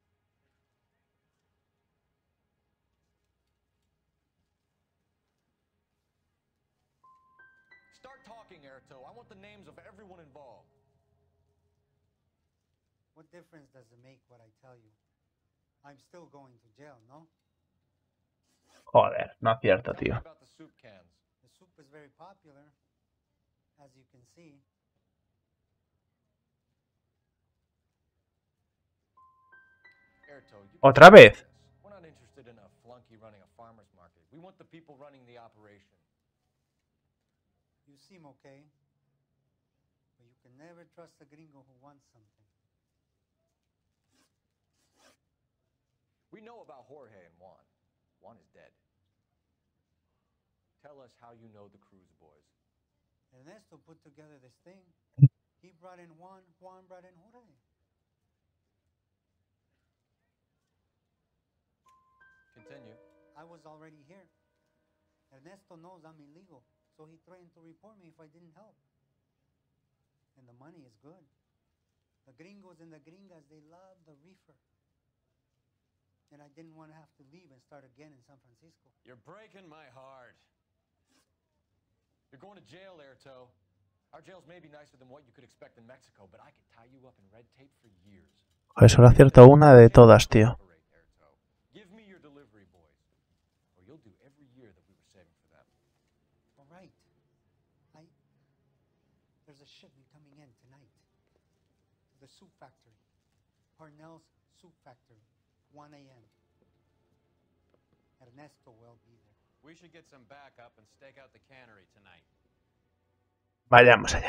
Speaker 10: Start talking, Erto. I want the names of everyone involved.
Speaker 4: What difference does it make what I tell you? I'm still going to jail, no?
Speaker 1: Joder, no acierto, tío.
Speaker 4: The soup is very popular, as you can see.
Speaker 1: ¿Otra vez?
Speaker 10: We're not interested in a flunky running a farmer's market. We want the people running the operation.
Speaker 4: You seem okay, but you can never trust a gringo who wants something.
Speaker 10: We know about Jorge and Juan. Juan is dead. Tell us how you know the Cruz boys.
Speaker 4: Ernesto put together this thing. He brought in Juan, Juan brought in Jorge.
Speaker 10: Continue.
Speaker 4: I was already here. Ernesto knows I'm illegal, so he threatened to report me if I didn't help. And the money is good. The gringos and the gringas, they love the reefer. And I didn't want to have to leave and start again in San Francisco.
Speaker 10: You're breaking my heart. You're going to jail, Airto. Our jails may be nicer than what you could expect in Mexico, but I could tie you up in red tape for years.
Speaker 1: Joder, solo acierto una de todas, tío.
Speaker 10: Give me your delivery boys, or you'll do every year that we were saving for them.
Speaker 4: All right. I... There's a shipment coming in tonight. To the soup factory. Parnell's Soup Factory. one A M Ernesto will be there.
Speaker 2: We should get some backup and stake out the cannery tonight.
Speaker 1: Vayamos allá.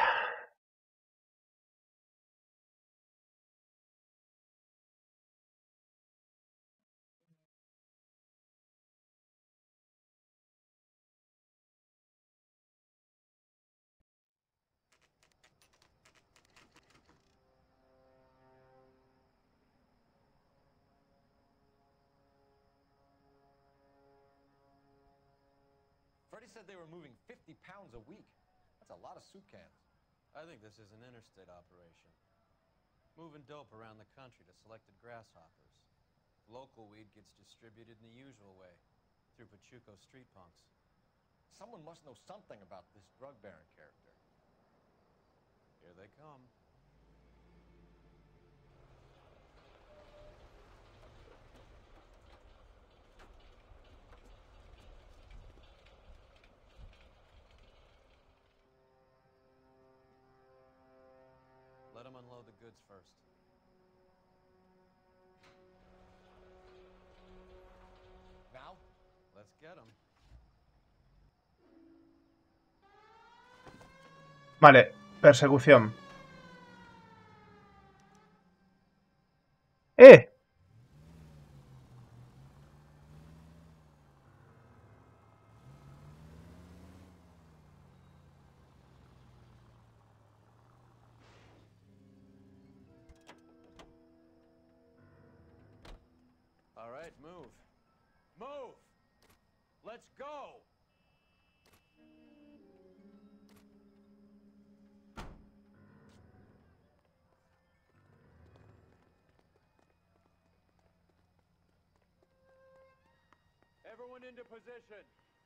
Speaker 10: Freddie said they were moving fifty pounds a week. That's a lot of soup cans.
Speaker 2: I think this is an interstate operation. Moving dope around the country to selected grasshoppers. Local weed gets distributed in the usual way, through Pachuco street punks.
Speaker 10: Someone must know something about this drug baron character.
Speaker 2: Here they come. Let them unload the goods first.
Speaker 10: Now?
Speaker 2: Let's get them.
Speaker 1: Vale, persecución. ¡Eh!
Speaker 2: All right, move. Move! Let's go! Everyone into position.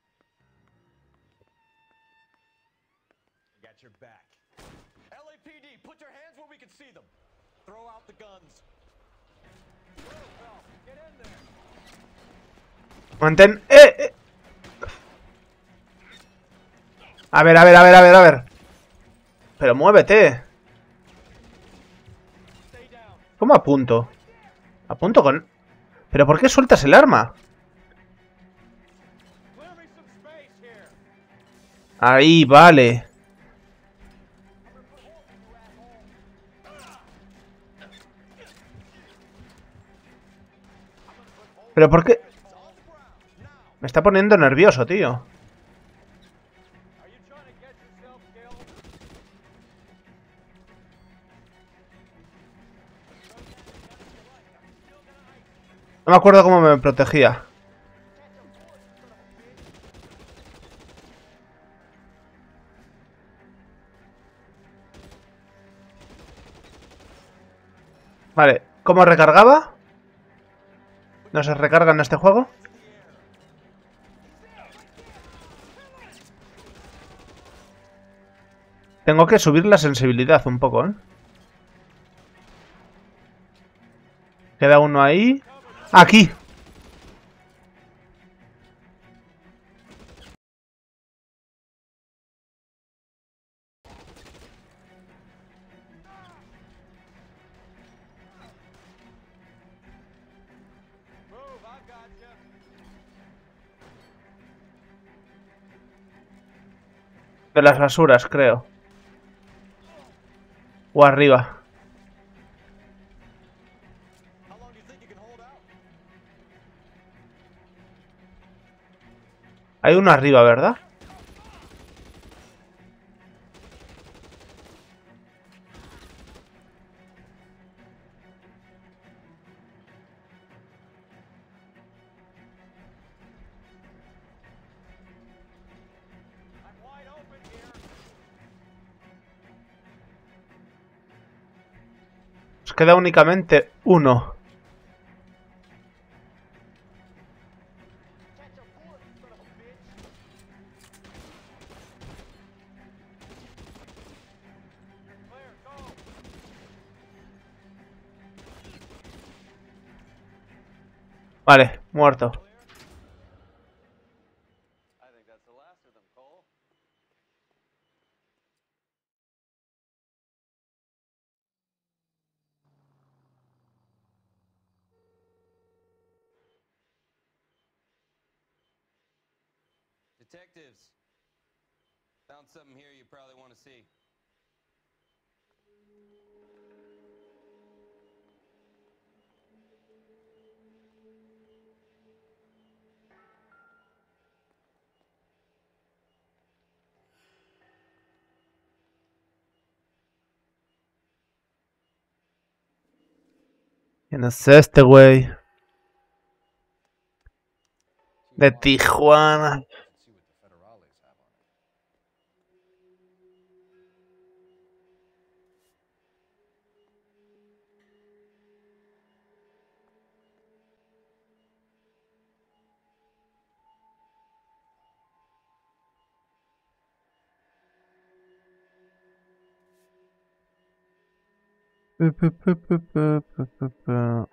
Speaker 10: Got your back. L A P D, put your hands where we can see them. Throw out the guns.
Speaker 2: Get in there.
Speaker 1: Mantén... ¡Eh! ¡Eh! A ver, a ver, a ver, a ver, a ver. Pero muévete. ¿Cómo apunto? Apunto con... ¿Pero por qué sueltas el arma? Ahí, vale. ¿Pero por qué? Me está poniendo nervioso, tío. No me acuerdo cómo me protegía. Vale, ¿cómo recargaba? ¿No se recarga en este juego? Tengo que subir la sensibilidad un poco, ¿eh? Queda uno ahí. ¡Aquí! De las basuras, creo. O arriba. Hay uno arriba, ¿verdad? Nos queda únicamente uno. Vale, muerto.
Speaker 12: Detectives, found something here you probably want to see.
Speaker 1: ¿Quién es este güey? De Tijuana. Pu, pu, pu, pu, pu, pu, pu, pu.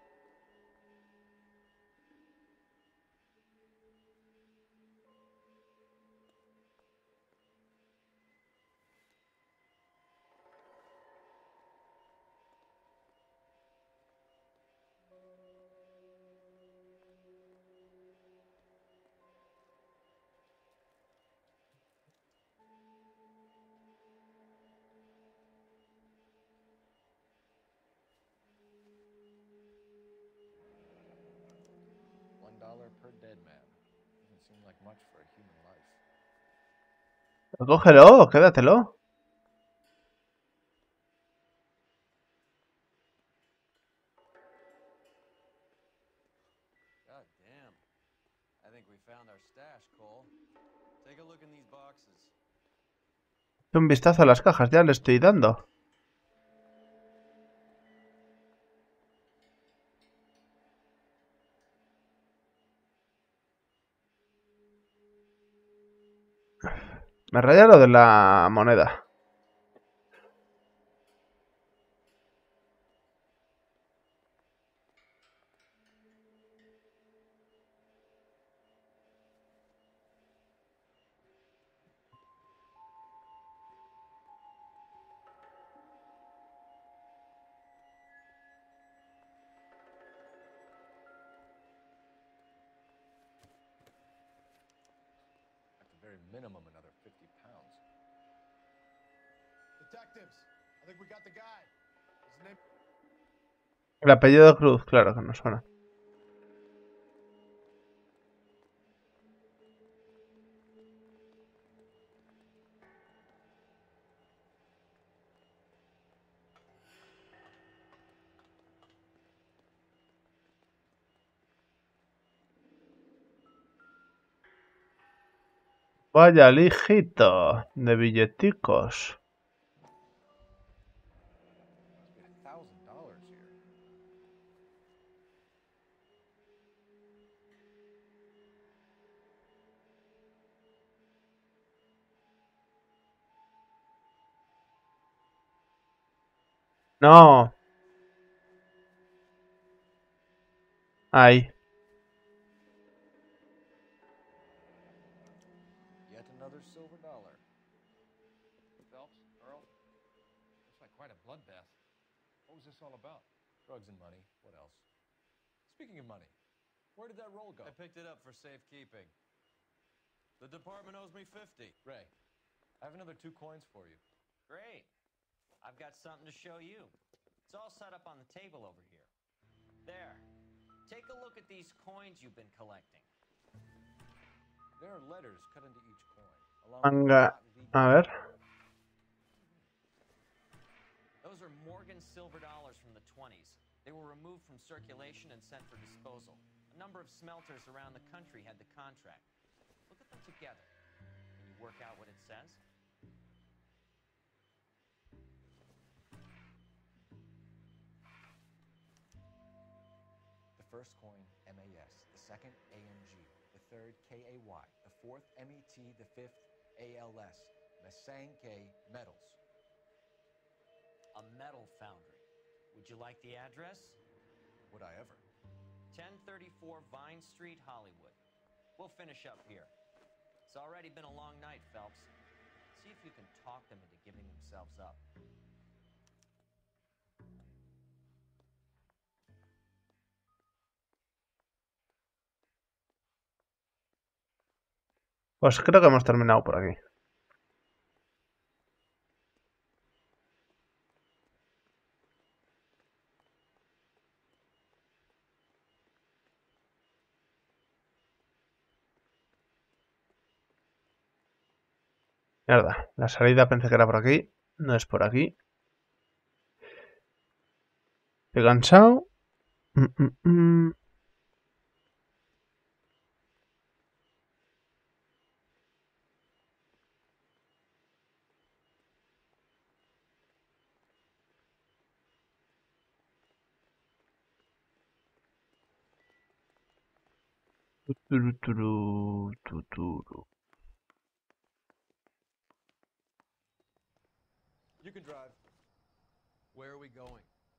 Speaker 10: One dollar per dead man. Doesn't seem like much for a human life.
Speaker 1: Cógelo, quédatelo.
Speaker 2: God damn. I think we found our stash, Cole. Take a look in these boxes.
Speaker 1: Un vistazo a las cajas, ya le estoy dando. Me raya lo de la moneda.
Speaker 10: At the very minimum, another fifty pounds.
Speaker 6: Detectives, I think we got the guy. His name...
Speaker 1: El apellido Cruz, claro que no suena. Vaya lijito de billeticos.
Speaker 10: A thousand dollars here.
Speaker 1: No. Ahí.
Speaker 10: Yet another silver dollar. Phelps, Earl, looks like quite a bloodbath. What was this all about? Drugs and money. What else? Speaking of money, Where did that roll go?
Speaker 2: I picked it up for safekeeping. The department owes me fifty.
Speaker 10: Ray, I have another two coins for you.
Speaker 14: Great. I've got something to show you. It's all set up on the table over here. There. Take a look at these coins you've been collecting.
Speaker 10: There are letters cut into each coin. Along with
Speaker 1: Manga. A ver.
Speaker 14: Those are Morgan silver dollars from the twenties. They were removed from circulation and sent for disposal. A number of smelters around the country had the contract. Look at them together. Can you work out what it says?
Speaker 10: The first coin, M A S. The second, A M G. The third, K A Y. The fourth, M E T. The fifth, A L S. Masanke Metals.
Speaker 14: A metal foundry. Would you like the address?
Speaker 10: Would I ever?
Speaker 14: ten thirty-four Vine Street, Hollywood. We'll finish up here. It's already been a long night, Phelps. See if you can talk them into giving themselves up.
Speaker 1: Pues creo que hemos terminado por aquí. Mierda, la salida pensé que era por aquí. No es por aquí. Estoy cansado. Mm, mm, mm. Tuturu, turu, tuturu.
Speaker 2: You can drive. Where are we going?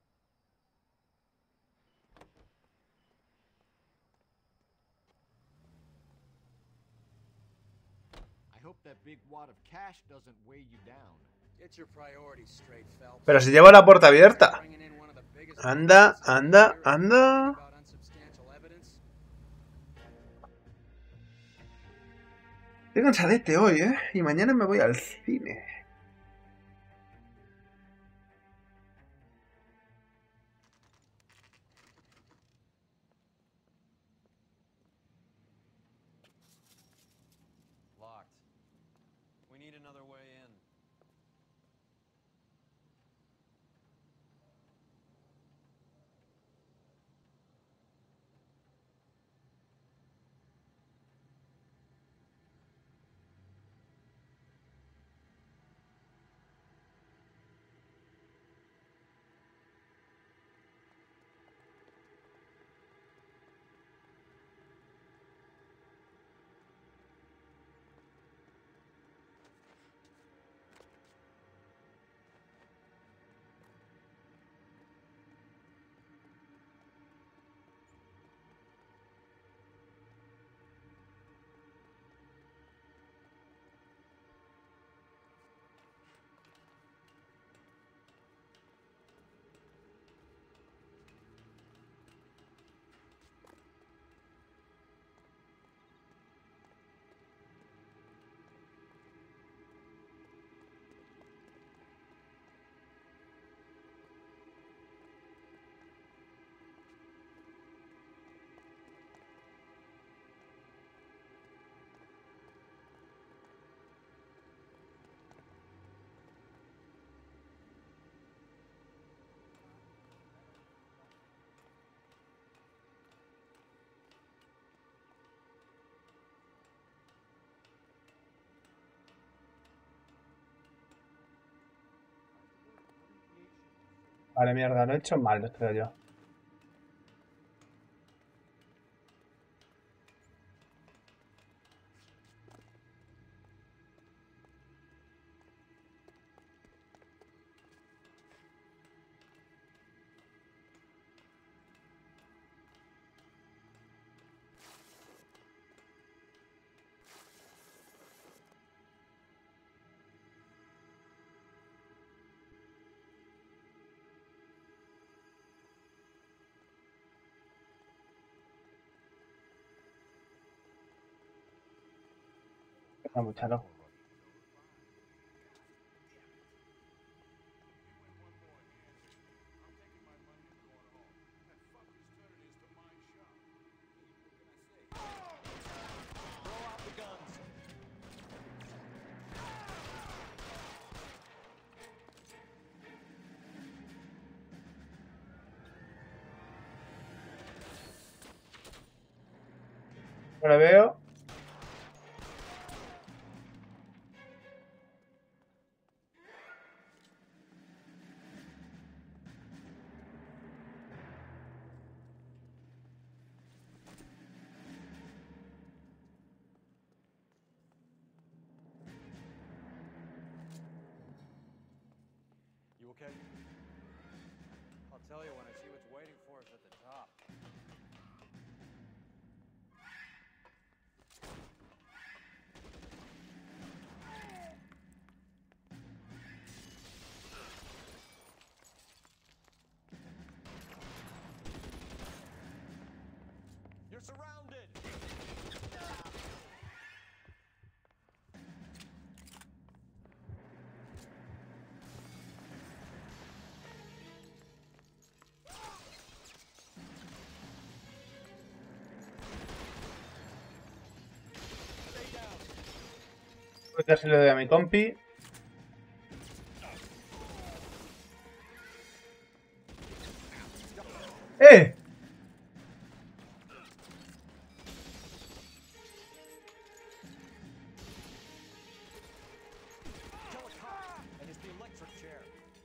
Speaker 4: I hope that big wad of cash doesn't weigh you down.
Speaker 12: Get your priorities straight, Phelps.
Speaker 1: Pero si llevo la puerta abierta. Anda, anda, anda. Estoy cansadete hoy, ¿eh? Y mañana me voy al cine.
Speaker 2: Locked. We need another way in.
Speaker 1: Vale, mierda, lo he hecho mal, creo yo. Vamos, chalo. No lo veo.
Speaker 2: You okay? I'll tell you when I see what's waiting for us at the top.
Speaker 10: You're surrounded!
Speaker 1: Voy a se le doy a mi compi. ¡Eh!
Speaker 10: And it's the electric chair.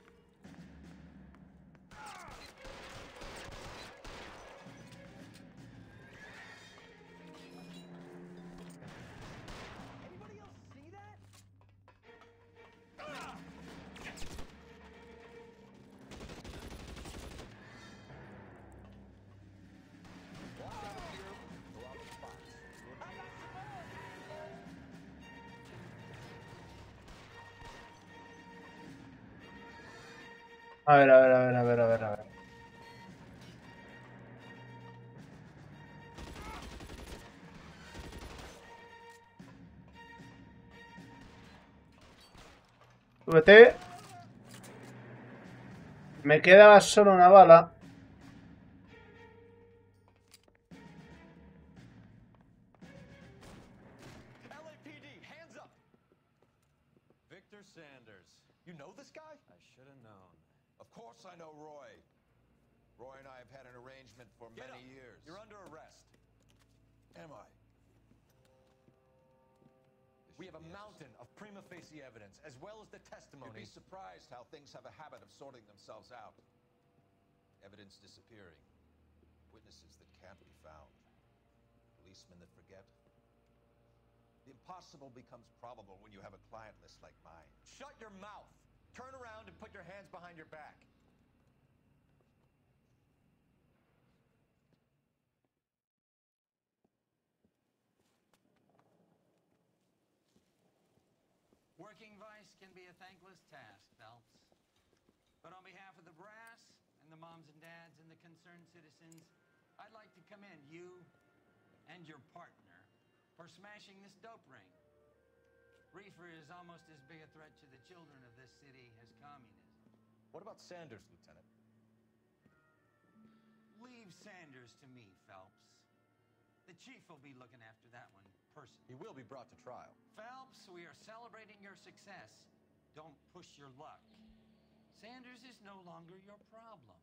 Speaker 10: Anybody else see that? Walk out of here, go out of the box.
Speaker 1: A ver, a ver, a ver, a ver, a ver, a ver. Súbete. Me queda solo una bala.
Speaker 10: L A P D, hands up!
Speaker 2: Victor Sanders.
Speaker 10: You know this guy?
Speaker 2: I should have known.
Speaker 15: Of course I know Roy. Roy and I have had an arrangement for
Speaker 10: Get
Speaker 15: many
Speaker 10: up.
Speaker 15: years.
Speaker 10: You're under arrest.
Speaker 15: Am I?
Speaker 10: We have a mountain of prima facie evidence, as well as the
Speaker 15: You'd
Speaker 10: testimony.
Speaker 15: be surprised how things have a habit of sorting themselves out. Evidence disappearing. Witnesses that can't be found. Policemen that forget. The impossible becomes probable when you have a client list like mine.
Speaker 10: Shut your mouth! Turn around and put your hands behind your back.
Speaker 16: Working vice can be a thankless task, Phelps. But on behalf of the brass and the moms and dads and the concerned citizens, I'd like to commend you and your partner for smashing this dope ring. Reefer is almost as big a threat to the children of this city as communism.
Speaker 10: What about Sanders, Lieutenant?
Speaker 16: Leave Sanders to me, Phelps. The chief will be looking after that one personally.
Speaker 10: He will be brought to trial.
Speaker 16: Phelps, we are celebrating your success. Don't push your luck. Sanders is no longer your problem.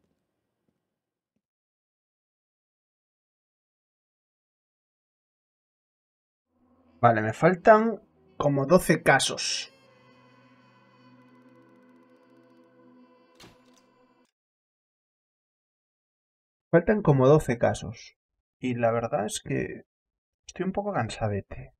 Speaker 1: Vale, me faltan como doce casos. Faltan como doce casos. Y la verdad es que estoy un poco cansadete.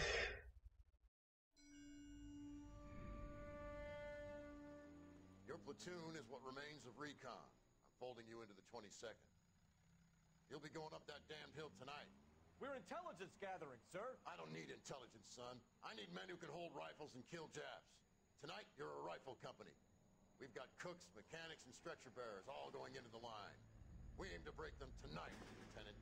Speaker 17: Your platoon is what remains of recon. I'm folding you into the twenty-second. You'll be going up that damned hill tonight.
Speaker 10: We're intelligence gathering, sir.
Speaker 17: I don't need intelligence, son. I need men who can hold rifles and kill Japs. Tonight, you're a rifle company. We've got cooks, mechanics, and stretcher bearers all going into the line. We aim to break them tonight, Lieutenant.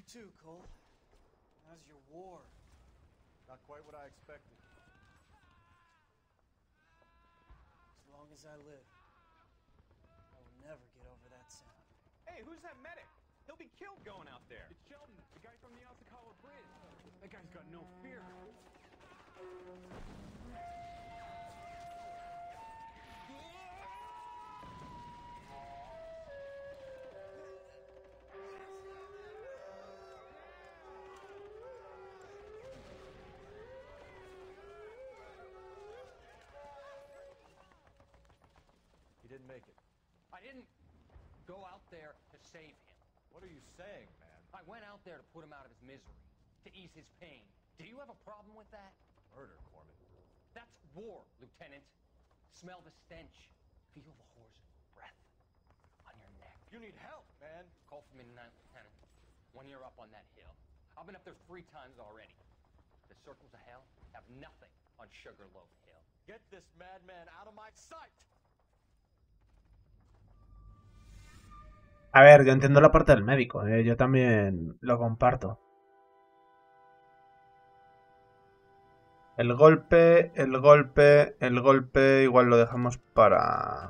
Speaker 12: too, Cole. How's your war?
Speaker 10: Not quite what I expected.
Speaker 12: As long as I live, I will never get over that sound.
Speaker 14: Hey, who's that medic? He'll be killed going out there.
Speaker 10: It's Sheldon, the guy from the Osakawa Bridge. That guy's got no fear. He didn't make it.
Speaker 14: I didn't go out there to save him.
Speaker 10: What are you saying, man?
Speaker 14: I went out there to put him out of his misery, to ease his pain. Do you have a problem with that?
Speaker 10: Murder, Corman.
Speaker 14: That's war, Lieutenant. Smell the stench. Feel the horse's breath on your neck.
Speaker 10: You need help, man.
Speaker 14: Call for me tonight, Lieutenant. When you're up on that hill. I've been up there three times already. The circles of hell have nothing on Sugarloaf Hill.
Speaker 10: Get this madman out of my sight.
Speaker 1: A ver, yo entiendo la parte del médico, ¿eh? Yo también lo comparto. El golpe, el golpe, el golpe, igual lo dejamos para...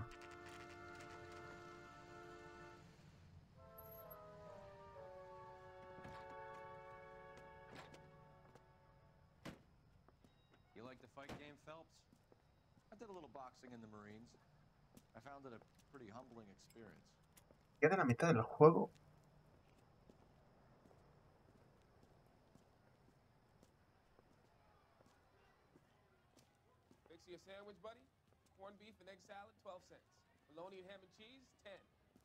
Speaker 10: You like the fight game, Phelps? I did a little boxing in the Marines. I found it a pretty humbling experience.
Speaker 1: Queda la mitad del juego.
Speaker 18: Fix you a sandwich, buddy? Corned beef and egg salad, twelve cents. Bologna and ham and cheese, ten.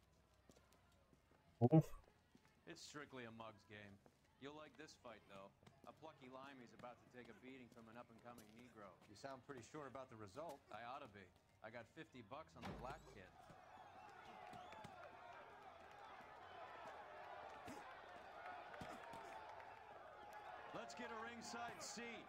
Speaker 1: Uf.
Speaker 2: It's strictly a mug's game. You'll like this fight, though. A plucky limey's about to take a beating from an up-and-coming Negro.
Speaker 10: You sound pretty sure about the result.
Speaker 2: I ought to be. I got fifty bucks on the black kid.
Speaker 10: Let's get a ringside seat.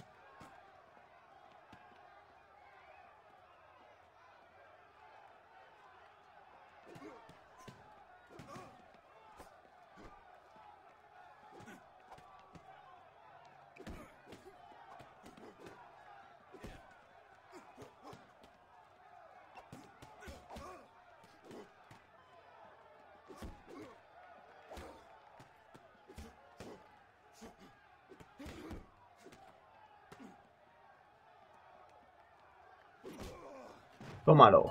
Speaker 1: Tómalo.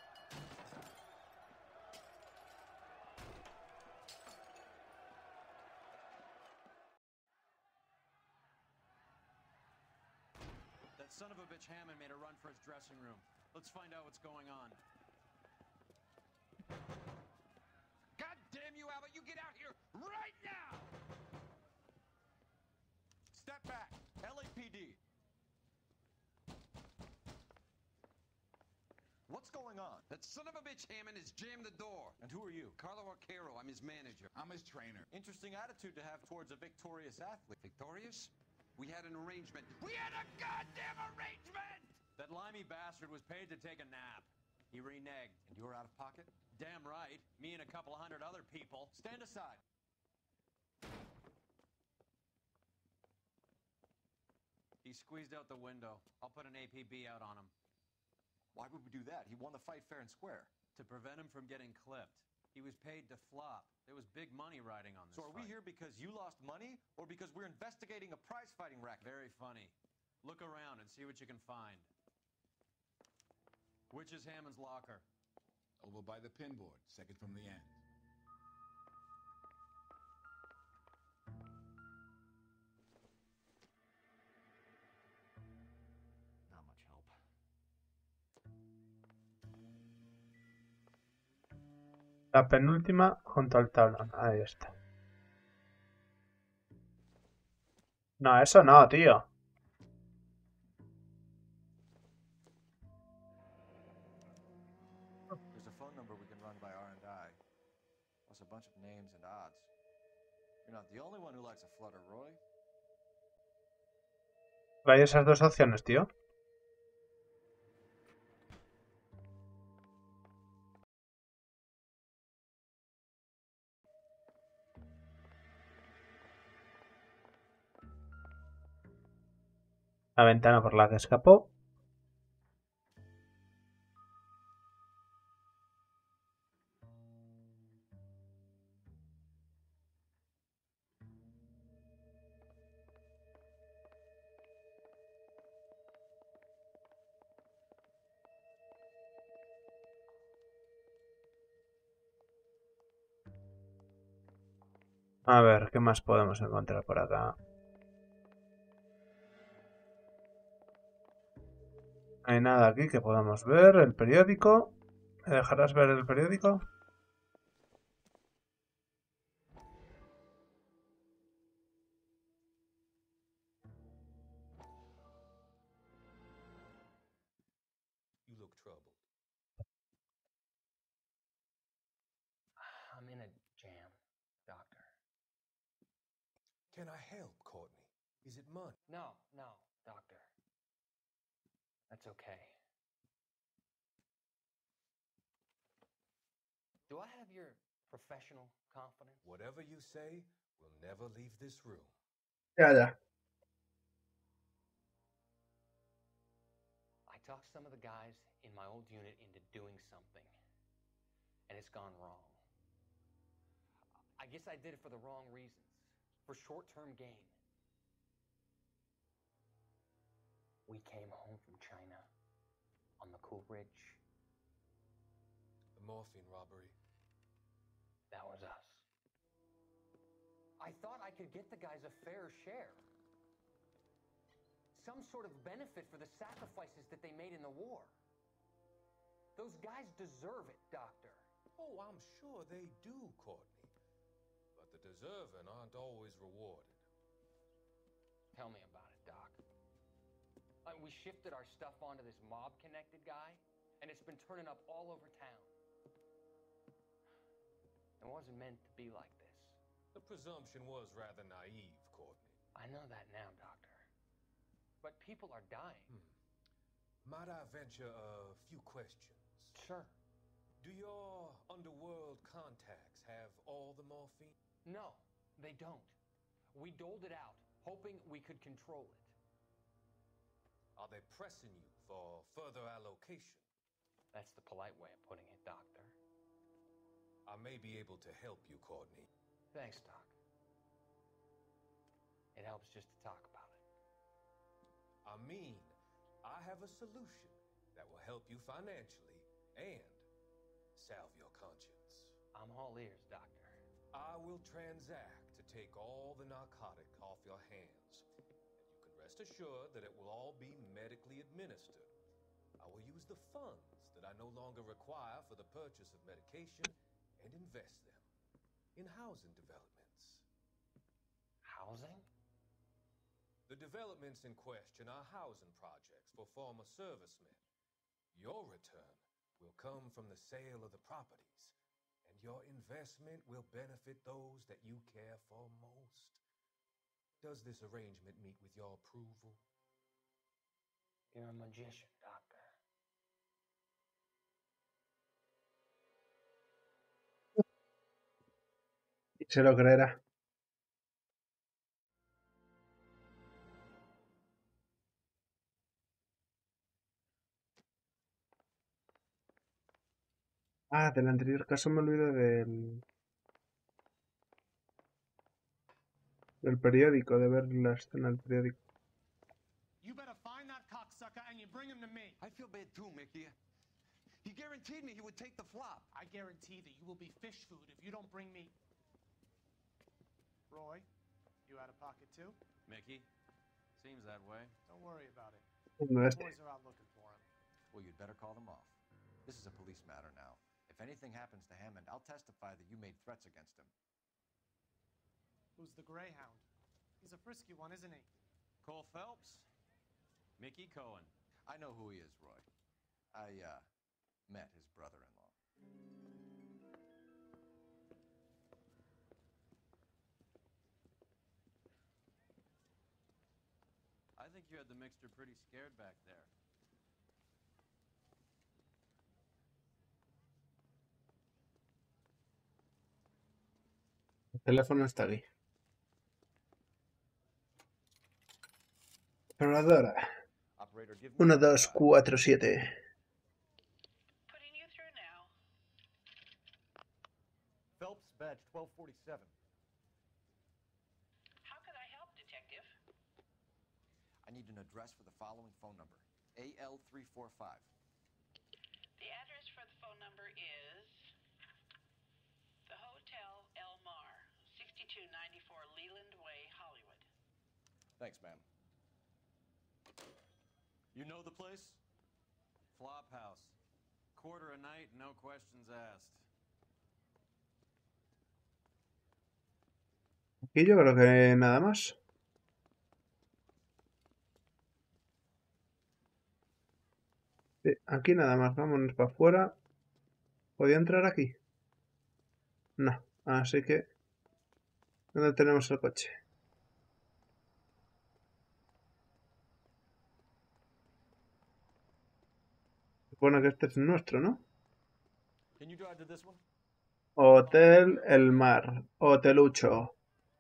Speaker 2: That son of a bitch Hammond made a run for his dressing room. Let's find out what's going on.
Speaker 16: God damn you, Albert! You get out here right now!
Speaker 10: Step back. L A P D. What's going on?
Speaker 16: That son of a bitch Hammond has jammed the door.
Speaker 10: And who are you?
Speaker 16: Carlo Arcaro. I'm his manager.
Speaker 19: I'm his trainer.
Speaker 10: Interesting attitude to have towards a victorious athlete.
Speaker 16: Victorious? We had an arrangement. We had a goddamn arrangement!
Speaker 2: That limey bastard was paid to take a nap. He reneged.
Speaker 10: And you were out of pocket?
Speaker 2: Damn right. Me and a couple of hundred other people.
Speaker 10: Stand aside.
Speaker 2: He squeezed out the window. I'll put an A P B out on him.
Speaker 10: Why would we do that? He won the fight fair and square.
Speaker 2: To prevent him from getting clipped. He was paid to flop. There was big money riding on this
Speaker 10: So are
Speaker 2: fight.
Speaker 10: we here because you lost money or because we're investigating a prize-fighting racket?
Speaker 2: Very funny. Look around and see what you can find. Which is Hammond's locker?
Speaker 19: Over by the pinboard, second from the end.
Speaker 10: Not much help.
Speaker 1: La penúltima junto al tablón. Ahí está. No, eso no, tío.
Speaker 10: There's a phone number we can run by R and I. Plus a bunch of names and odds. You're not the only one who likes a flutter, Roy.
Speaker 1: Hay esas dos opciones, tío. La ventana por la que escapó. A ver, ¿qué más podemos encontrar por acá? No hay nada aquí que podamos ver. El periódico. ¿Me dejarás ver el periódico?
Speaker 10: You look troubled.
Speaker 14: I'm in a jam, Doctor.
Speaker 11: Can I help, Courtney? Is it money?
Speaker 14: No, no, Doctor. That's okay. Do I have your professional confidence?
Speaker 11: Whatever you say, we'll never leave this room.
Speaker 1: Ya, ya.
Speaker 14: I talked some of the guys in my old unit into doing something, and it's gone wrong. I guess I did it for the wrong reasons, for short-term gain. We came home from China on the Coolidge.
Speaker 11: The morphine robbery.
Speaker 14: That was us. I thought I could get the guys a fair share. Some sort of benefit for the sacrifices that they made in the war. Those guys deserve it, Doctor.
Speaker 11: Oh, I'm sure they do, Courtney. But the deserving aren't always rewarded.
Speaker 14: Tell me about it, Doc. Uh, we shifted our stuff onto this mob-connected guy, and it's been turning up all over town. It wasn't meant to be like this.
Speaker 11: The presumption was rather naive, Courtney.
Speaker 14: I know that now, Doctor. But people are dying.
Speaker 11: Hmm. Might I venture a few questions?
Speaker 14: Sure.
Speaker 11: Do your underworld contacts have all the morphine?
Speaker 14: No, they don't. We doled it out, hoping we could control it.
Speaker 11: Are they pressing you for further allocation?
Speaker 14: That's the polite way of putting it, Doctor.
Speaker 11: I may be able to help you, Courtney.
Speaker 14: Thanks, Doc. It helps just to talk about it.
Speaker 11: I mean, I have a solution that will help you financially and salve your conscience.
Speaker 14: I'm all ears, Doctor.
Speaker 11: I will transact to take all the narcotic off your hands. And you can rest assured that it will all be medically administered. I will use the funds that I no longer require for the purchase of medication and invest them in housing developments.
Speaker 14: Housing?
Speaker 11: The developments in question are housing projects for former servicemen. Your return will come from the sale of the properties, and your investment will benefit those that you care for most. Does this arrangement meet with your approval?
Speaker 14: You're a magician, Doctor.
Speaker 1: Y se lo creerá. Ah, del anterior caso me olvidé del... del periódico, de ver la escena del periódico.
Speaker 20: You better find that cocksucker and you bring him to me.
Speaker 12: I feel bad too, Mickey. He guaranteed me he would take the flop.
Speaker 20: I guarantee that you will be fish food if you don't bring me... Roy, you out of pocket too?
Speaker 2: Mickey? Seems that way.
Speaker 20: Don't worry about it.
Speaker 1: No,
Speaker 20: The
Speaker 1: este.
Speaker 20: boys are out looking for him.
Speaker 10: Well, you'd better call them off. This is a police matter now. If anything happens to Hammond, I'll testify that you made threats against him.
Speaker 20: Who's the Greyhound? He's a frisky one, isn't he?
Speaker 2: Cole Phelps? Mickey Cohen.
Speaker 10: I know who he is, Roy. I, uh, met his brother-in-law.
Speaker 2: I think you had the mixture pretty scared back there.
Speaker 1: El teléfono está aquí. Exploradora.
Speaker 10: Operator, give me
Speaker 1: uno,
Speaker 10: a
Speaker 1: dos,
Speaker 10: shot.
Speaker 1: cuatro, siete.
Speaker 10: Phelps, badge twelve forty-seven.
Speaker 7: How could I help, Detective?
Speaker 10: I need an address for the following phone number. A L three forty-five.
Speaker 7: The address for the phone number is the Hotel El Mar, sixty-two ninety-four Leland Way, Hollywood.
Speaker 10: Thanks, ma'am. You know the place?
Speaker 2: Flophouse. Quarter a night, no questions asked.
Speaker 1: Y yo creo que nada más. Sí, aquí nada más. Vámonos para afuera. ¿Podía entrar aquí? No. Así que... ¿dónde tenemos el coche? Supone que este es nuestro, ¿no?
Speaker 10: Can you drive to this one?
Speaker 1: Hotel El Mar. Hotelucho.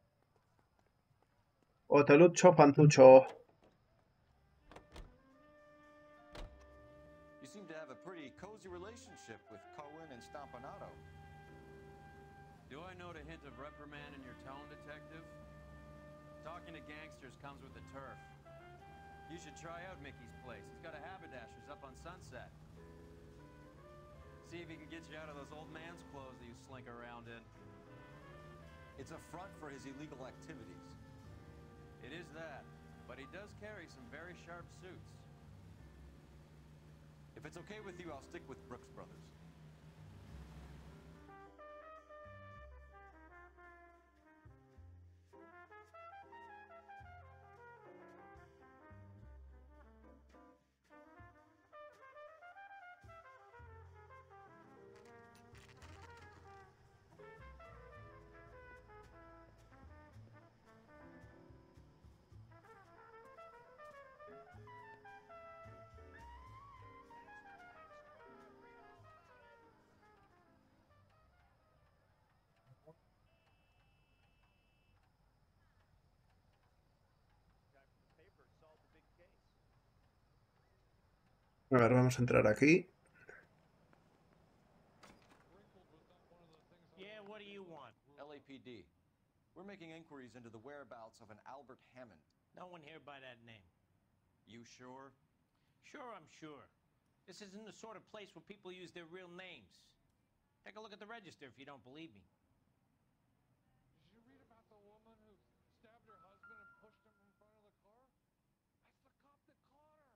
Speaker 1: Hotelucho Pantucho.
Speaker 10: You seem to have a pretty cozy relationship with Cohen and Stompanato.
Speaker 2: Do I note a hint of reprimand in your tone, Detective? Talking to gangsters comes with the turf. You should try out Mickey's place. It's got a haberdasher's up on Sunset. See if he can get you out of those old man's clothes that you slink around in.
Speaker 10: It's a front for his illegal activities.
Speaker 2: It is that, but he does carry some very sharp suits.
Speaker 10: If it's okay with you, I'll stick with Brooks Brothers.
Speaker 1: A ver, vamos a entrar aquí.
Speaker 16: Yeah, what do you want?
Speaker 10: L A P D. We're making inquiries into the whereabouts of an Albert Hammond.
Speaker 16: No one here by that name.
Speaker 2: You sure?
Speaker 16: Sure, I'm sure. This isn't the sort of place where people use their real names. Take a look at the register if you don't believe me.
Speaker 6: Did you read about the woman who stabbed her husband and pushed him in front of the car? That's the cop that caught her.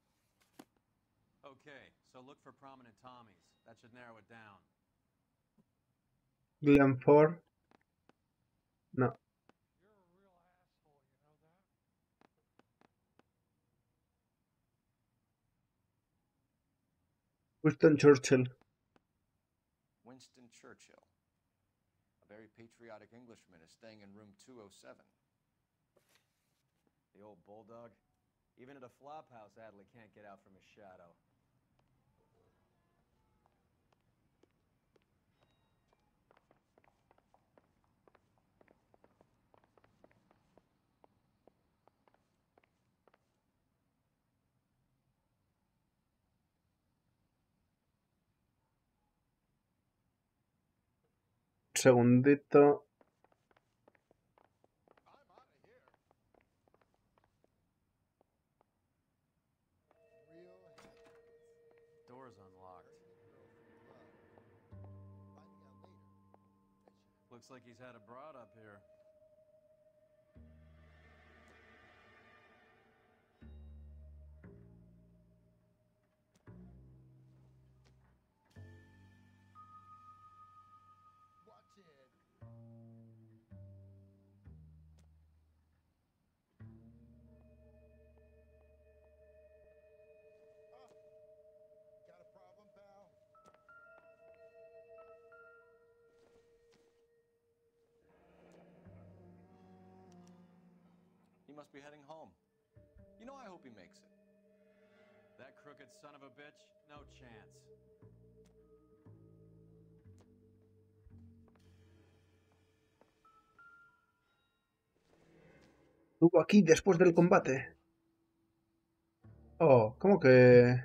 Speaker 2: Okay, so look for prominent Tommies. That should narrow it down.
Speaker 1: Glenford. No.
Speaker 6: You're a real asshole, you know that?
Speaker 1: Winston Churchill.
Speaker 10: Winston Churchill. A very patriotic Englishman is staying in room two oh seven.
Speaker 2: The old bulldog. Even at a flophouse, Adley can't get out from his shadow.
Speaker 1: Segundito.
Speaker 2: Door's unlocked. Looks like he's had a broad up here.
Speaker 17: Got a problem, pal?
Speaker 10: He must be heading home. You know, I hope he makes it.
Speaker 2: That crooked son of a bitch? No chance.
Speaker 1: Estuvo aquí después del combate. Oh, ¿cómo que...?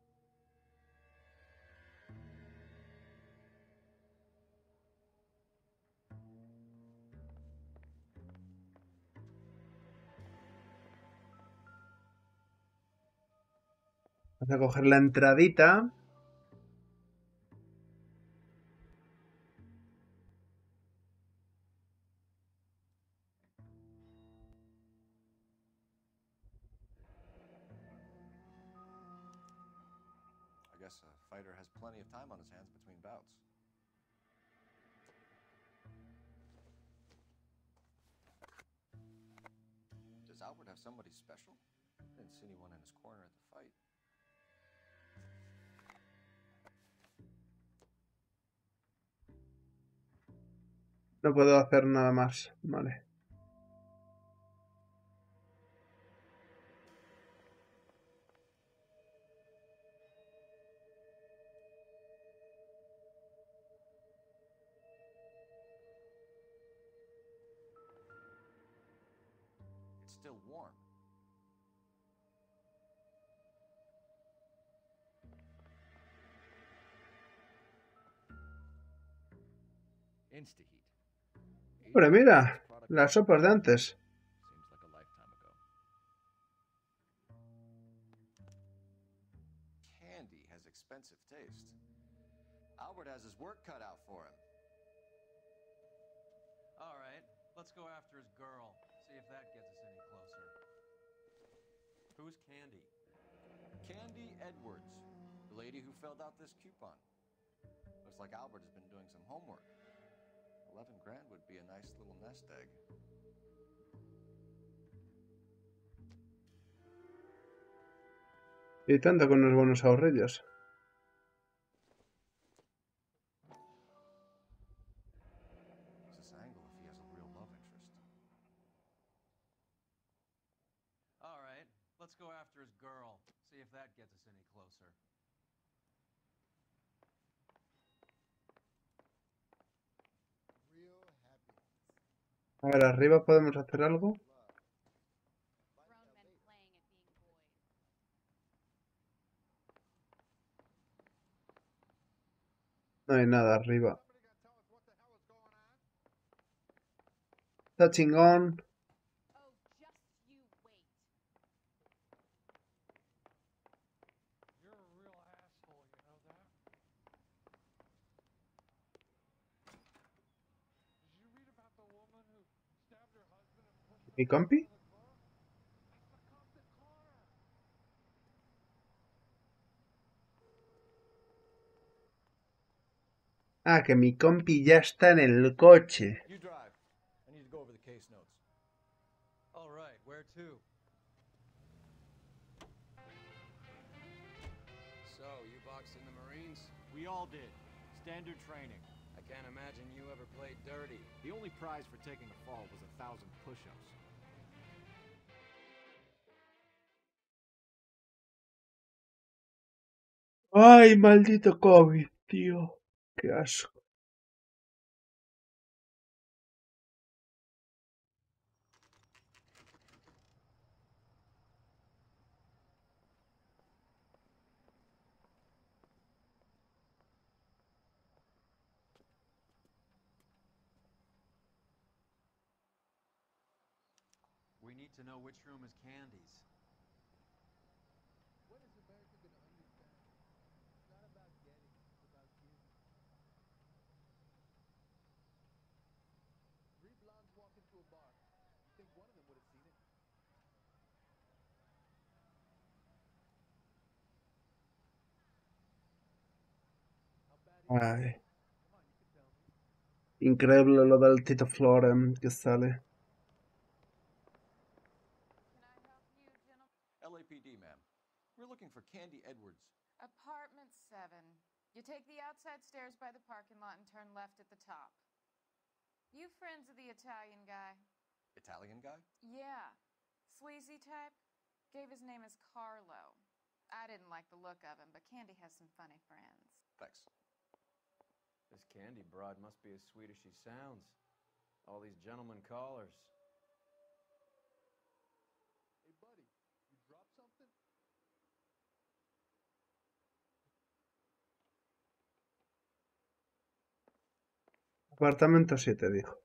Speaker 1: Vamos a coger la entradita.
Speaker 15: I guess a fighter has plenty of time on his hands between bouts. Does Albert have somebody special? I didn't see anyone in his corner at the fight.
Speaker 1: No puedo hacer nada más. Vale.
Speaker 15: It's still warm.
Speaker 10: Insta-heat.
Speaker 1: Pero mira, las sopas de antes.
Speaker 10: Seems like a lifetime ago.
Speaker 15: Candy has expensive taste. Albert has his work cut out for him.
Speaker 2: All right, let's go after his girl. See if that gets us any closer. Who's Candy?
Speaker 15: Candy Edwards, the lady who filled out this coupon. Looks like Albert has been doing some homework. Eleven grand would be a nice little nest egg.
Speaker 1: Y tanto con unos buenos ahorrillos.
Speaker 15: Use this angle if he has a real love interest.
Speaker 2: All right, let's go after his girl. See if that gets us any closer.
Speaker 1: A ver, arriba podemos hacer algo. No hay nada arriba. Está chingón. ¿Mi compi? Ah, que mi compi ya está en el coche.
Speaker 10: You drive. I need to go over the case notes.
Speaker 2: All right, where to? So, you boxed in the Marines?
Speaker 10: We all did. Standard training.
Speaker 12: I can't imagine you ever played dirty.
Speaker 10: The only prize for taking a fall was a thousand push-ups.
Speaker 1: Ay, maldito COVID, tío. Qué asco.
Speaker 2: We need to know which room is Candy's.
Speaker 6: What is America gonna understand? It's not about getting, it's about giving. Three blondes walk into a bar. You think one of them would have seen it?
Speaker 1: Ay. Increíble lo del Tito Florem que sale.
Speaker 15: L A P D, ma'am. We're looking for Candy Edwards.
Speaker 3: Apartment seven. You take the outside stairs by the parking lot and turn left at the top. You friends of the Italian guy?
Speaker 15: Italian guy?
Speaker 3: Yeah. Sleazy type? Gave his name as Carlo. I didn't like the look of him, but Candy has some funny friends.
Speaker 15: Thanks.
Speaker 2: This Candy broad must be as sweet as she sounds. All these gentlemen callers.
Speaker 6: Hey, buddy, you dropped something?
Speaker 1: Apartamento siete, dijo.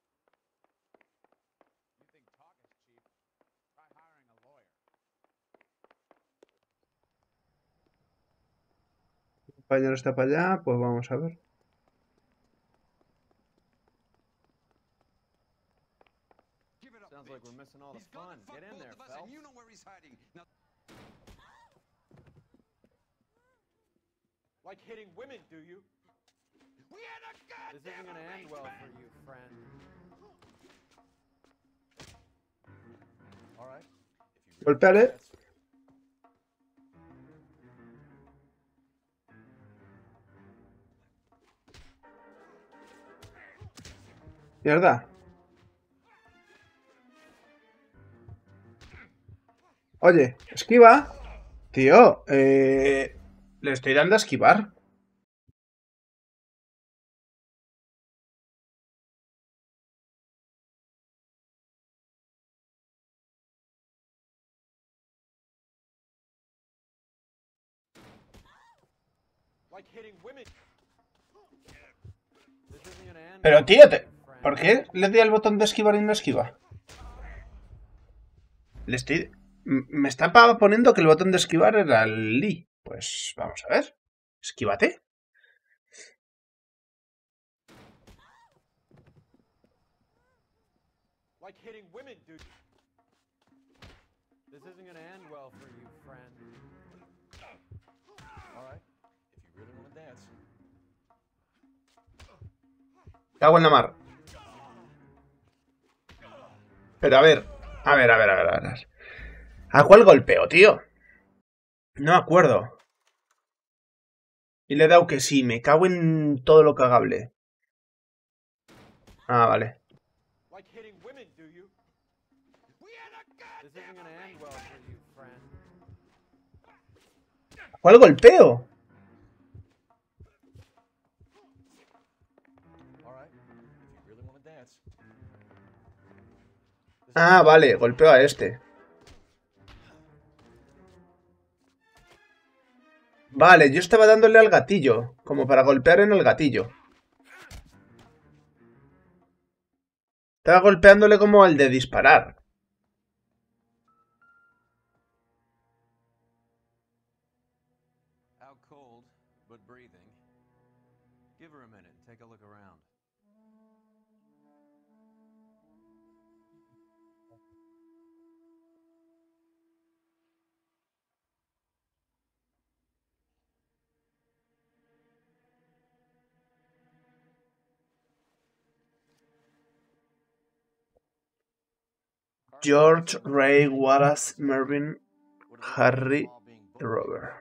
Speaker 1: El compañero está para allá, pues vamos a ver.
Speaker 2: Sounds like we're missing all the fun. Get in there, Phelps.
Speaker 12: You know where he's hiding. Now,
Speaker 10: Like hitting women, do you?
Speaker 12: we had a
Speaker 2: This isn't gonna end well for you, friend.
Speaker 10: All right.
Speaker 1: Golpeale. Mierda. Oye, esquiva. Tío, eh... le estoy dando a esquivar.
Speaker 10: Like hitting women.
Speaker 2: This isn't gonna end
Speaker 1: Pero
Speaker 2: well
Speaker 1: tío,
Speaker 2: for
Speaker 1: te...
Speaker 2: you, friend.
Speaker 1: ¿por qué le di al botón de esquivar y no esquiva? Le estoy... m- Me está pa- poniendo que el botón de esquivar era el Lee. Pues vamos a ver. Esquívate.
Speaker 10: Like hitting women, do you?
Speaker 2: This isn't gonna end well for you, friend.
Speaker 10: All right. If you really want to dance.
Speaker 1: Cago en la mar. Pero a ver, a ver, a ver, a ver, a ver. ¿A cuál golpeo, tío? No me acuerdo. Y le he dado que sí, me cago en todo lo cagable. Ah, vale.
Speaker 10: Like hitting women, do you?
Speaker 2: This isn't gonna end well for you, friend.
Speaker 1: ¿A cuál golpeo?
Speaker 10: All right. If you really want to dance.
Speaker 1: Ah, vale, golpeo a este. Vale, yo estaba dándole al gatillo, como para golpear en el gatillo. Estaba golpeándole como al de disparar.
Speaker 2: Out cold, but breathing. Give her a minute and take a look around.
Speaker 1: George, Ray, Wallace, Mervyn, Harry y Robert.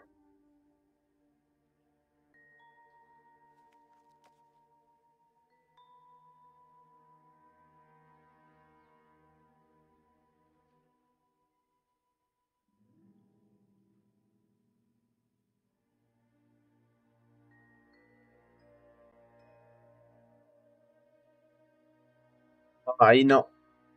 Speaker 1: Ahí no.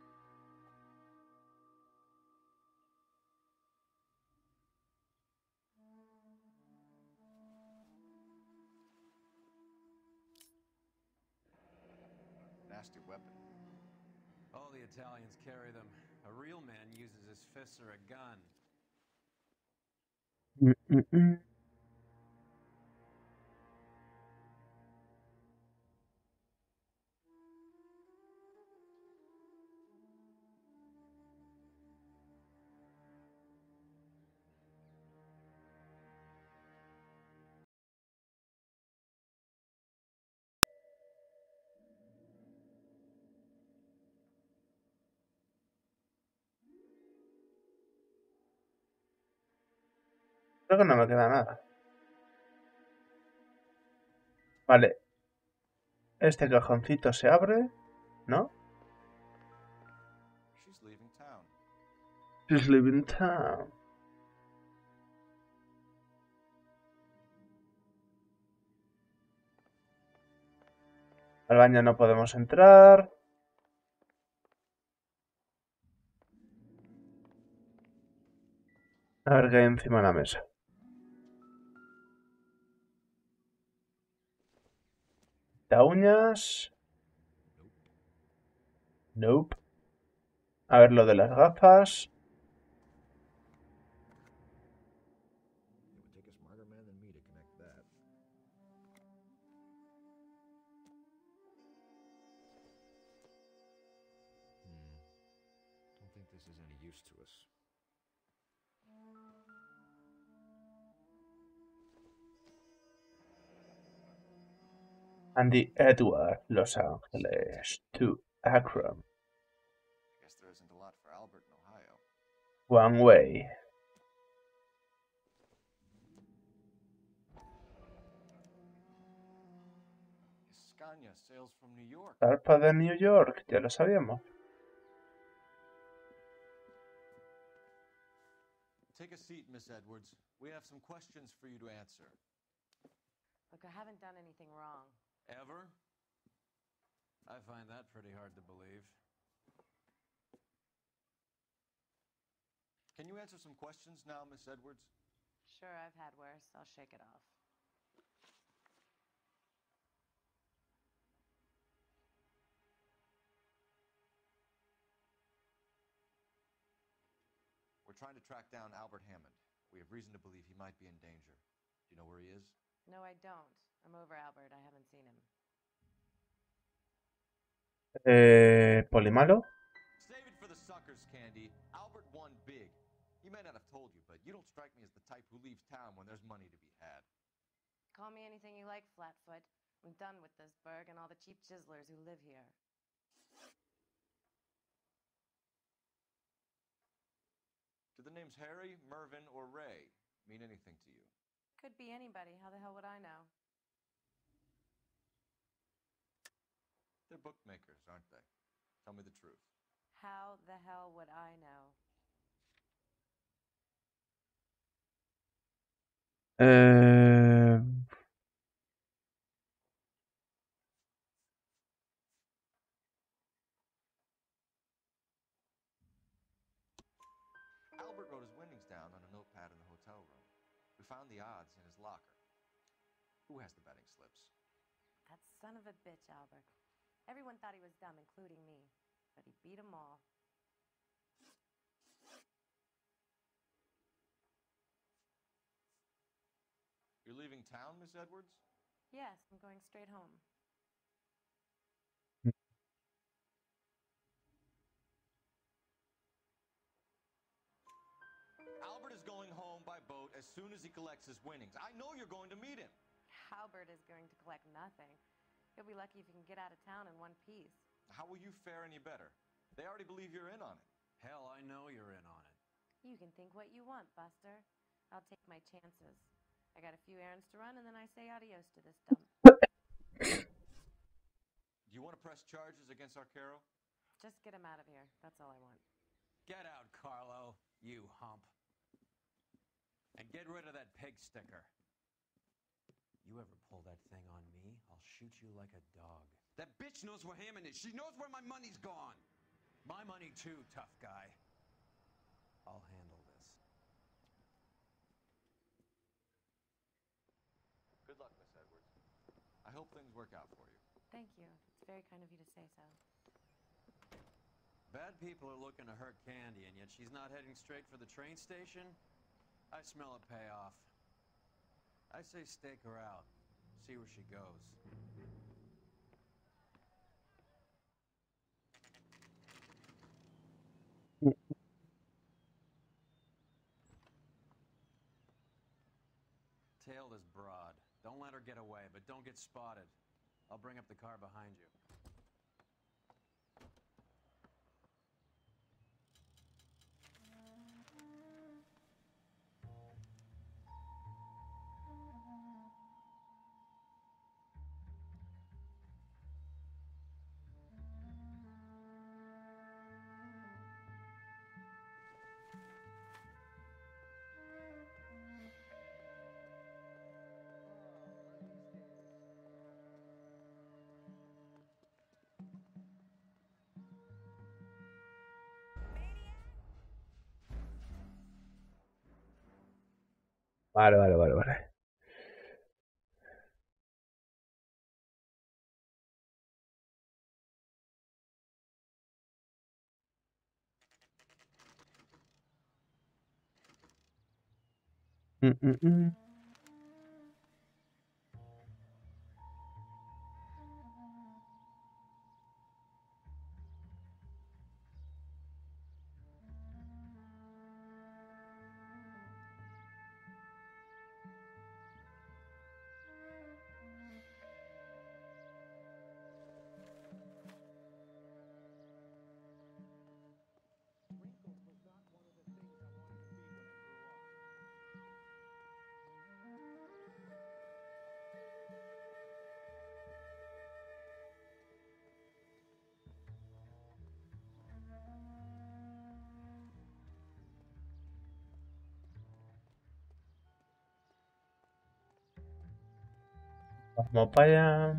Speaker 12: nasty weapon.
Speaker 2: All the Italians carry them. A real man uses his fists or a gun.
Speaker 1: Mm-mm-mm. Creo que no me queda nada. Vale. Este cajoncito se abre, ¿no?
Speaker 15: She's leaving town.
Speaker 1: She's leaving town. Al baño no podemos entrar. A ver qué hay encima de la mesa. Da uñas. Nope. A ver lo de las gafas.
Speaker 15: It would take a smarter man than me to connect that. Hmm. Don't think this is any use to us.
Speaker 1: Andy Edward, Los Ángeles to Akron.
Speaker 15: I guess there isn't a lot for Albert in Ohio.
Speaker 1: One way.
Speaker 10: Scania sails from New York.
Speaker 1: Zarpa de New York, ya lo sabíamos.
Speaker 10: Take a seat, Miss Edwards. We have some questions for you to answer.
Speaker 21: Look, I haven't done anything wrong.
Speaker 2: Ever? I find that pretty hard to believe.
Speaker 10: Can you answer some questions now, Miss Edwards?
Speaker 21: Sure, I've had worse. I'll shake it off.
Speaker 10: We're trying to track down Albert Hammond. We have reason to believe he might be in danger. Do you know where he is?
Speaker 21: No, I don't. I'm over Albert. I haven't seen him.
Speaker 1: Eh, ¿Polimalo?
Speaker 10: Save it for the suckers, Candy. Albert won big. He may not have told you, but you don't strike me as the type who leaves town when there's money to be had.
Speaker 21: Call me anything you like, Flatfoot. I'm done with this burg and all the cheap chiselers who live here.
Speaker 10: Do the names Harry, Mervyn, or Ray mean anything to you?
Speaker 21: Could be anybody. How the hell would I know?
Speaker 10: They're bookmakers, aren't they? Tell me the truth.
Speaker 21: How the hell would I know?
Speaker 1: Eh...
Speaker 10: Albert wrote his winnings down on a notepad in the hotel room. We found the odds in his locker. Who has the betting slips?
Speaker 21: That son of a bitch, Albert. Everyone thought he was dumb, including me. But he beat them all.
Speaker 10: You're leaving town, Miss Edwards?
Speaker 21: Yes, I'm going straight home.
Speaker 10: Albert is going home by boat as soon as he collects his winnings. I know you're going to meet him.
Speaker 21: Albert is going to collect nothing. He'll be lucky if he can get out of town in one piece.
Speaker 10: How will you fare any better? They already believe you're in on it.
Speaker 2: Hell, I know you're in on it.
Speaker 21: You can think what you want, Buster. I'll take my chances. I got a few errands to run, and then I say adios to this dump.
Speaker 10: Do you want to press charges against Arcaro?
Speaker 21: Just get him out of here. That's all I want.
Speaker 2: Get out, Carlo, you hump. And get rid of that pig sticker. You ever pull that thing on me, I'll shoot you like a dog.
Speaker 12: That bitch knows where Hammond is. She knows where my money's gone.
Speaker 2: My money too, tough guy. I'll handle this.
Speaker 10: Good luck, Miss Edwards. I hope things work out for you.
Speaker 21: Thank you. It's very kind of you to say so.
Speaker 2: Bad people are looking to hurt Candy, and yet she's not heading straight for the train station? I smell a payoff. I say stake her out. See where she goes. Tail this broad. Don't let her get away, but don't get spotted. I'll bring up the car behind you.
Speaker 1: Vale, vale, vale, vale. Mm, mm, mm. Vamos para allá.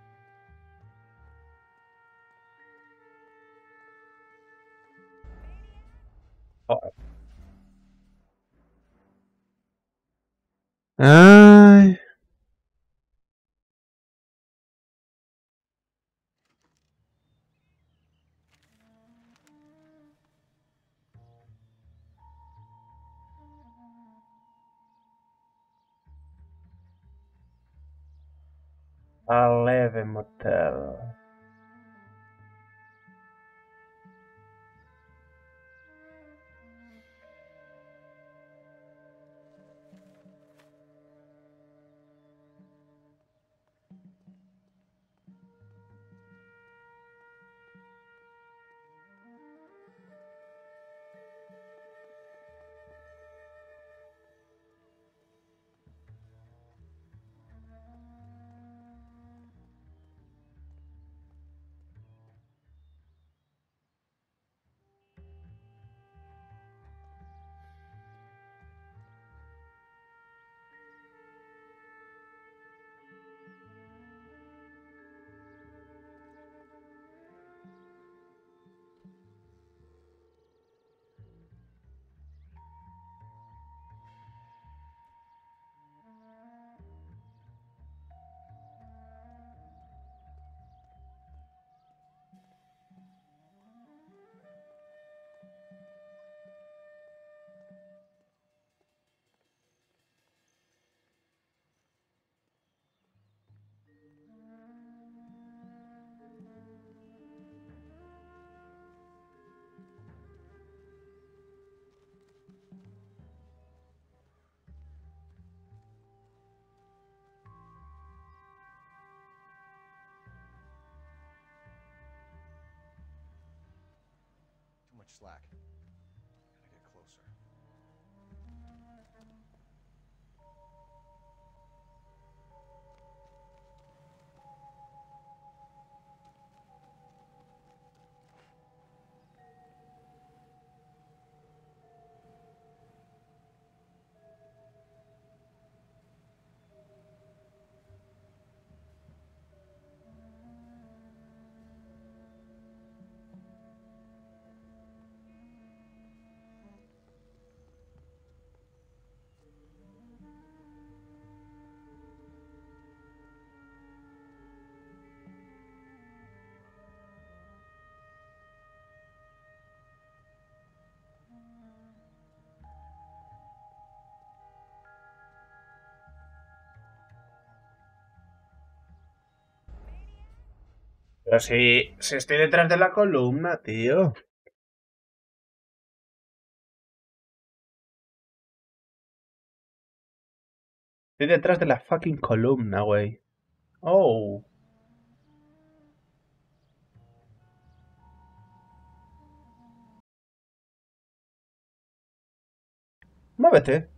Speaker 1: Joder. Ay. Eleven Motel.
Speaker 10: Too much slack. Gotta get closer.
Speaker 1: Pero si, si estoy detrás de la columna, tío. Estoy detrás de la fucking columna, güey. Oh. Muévete.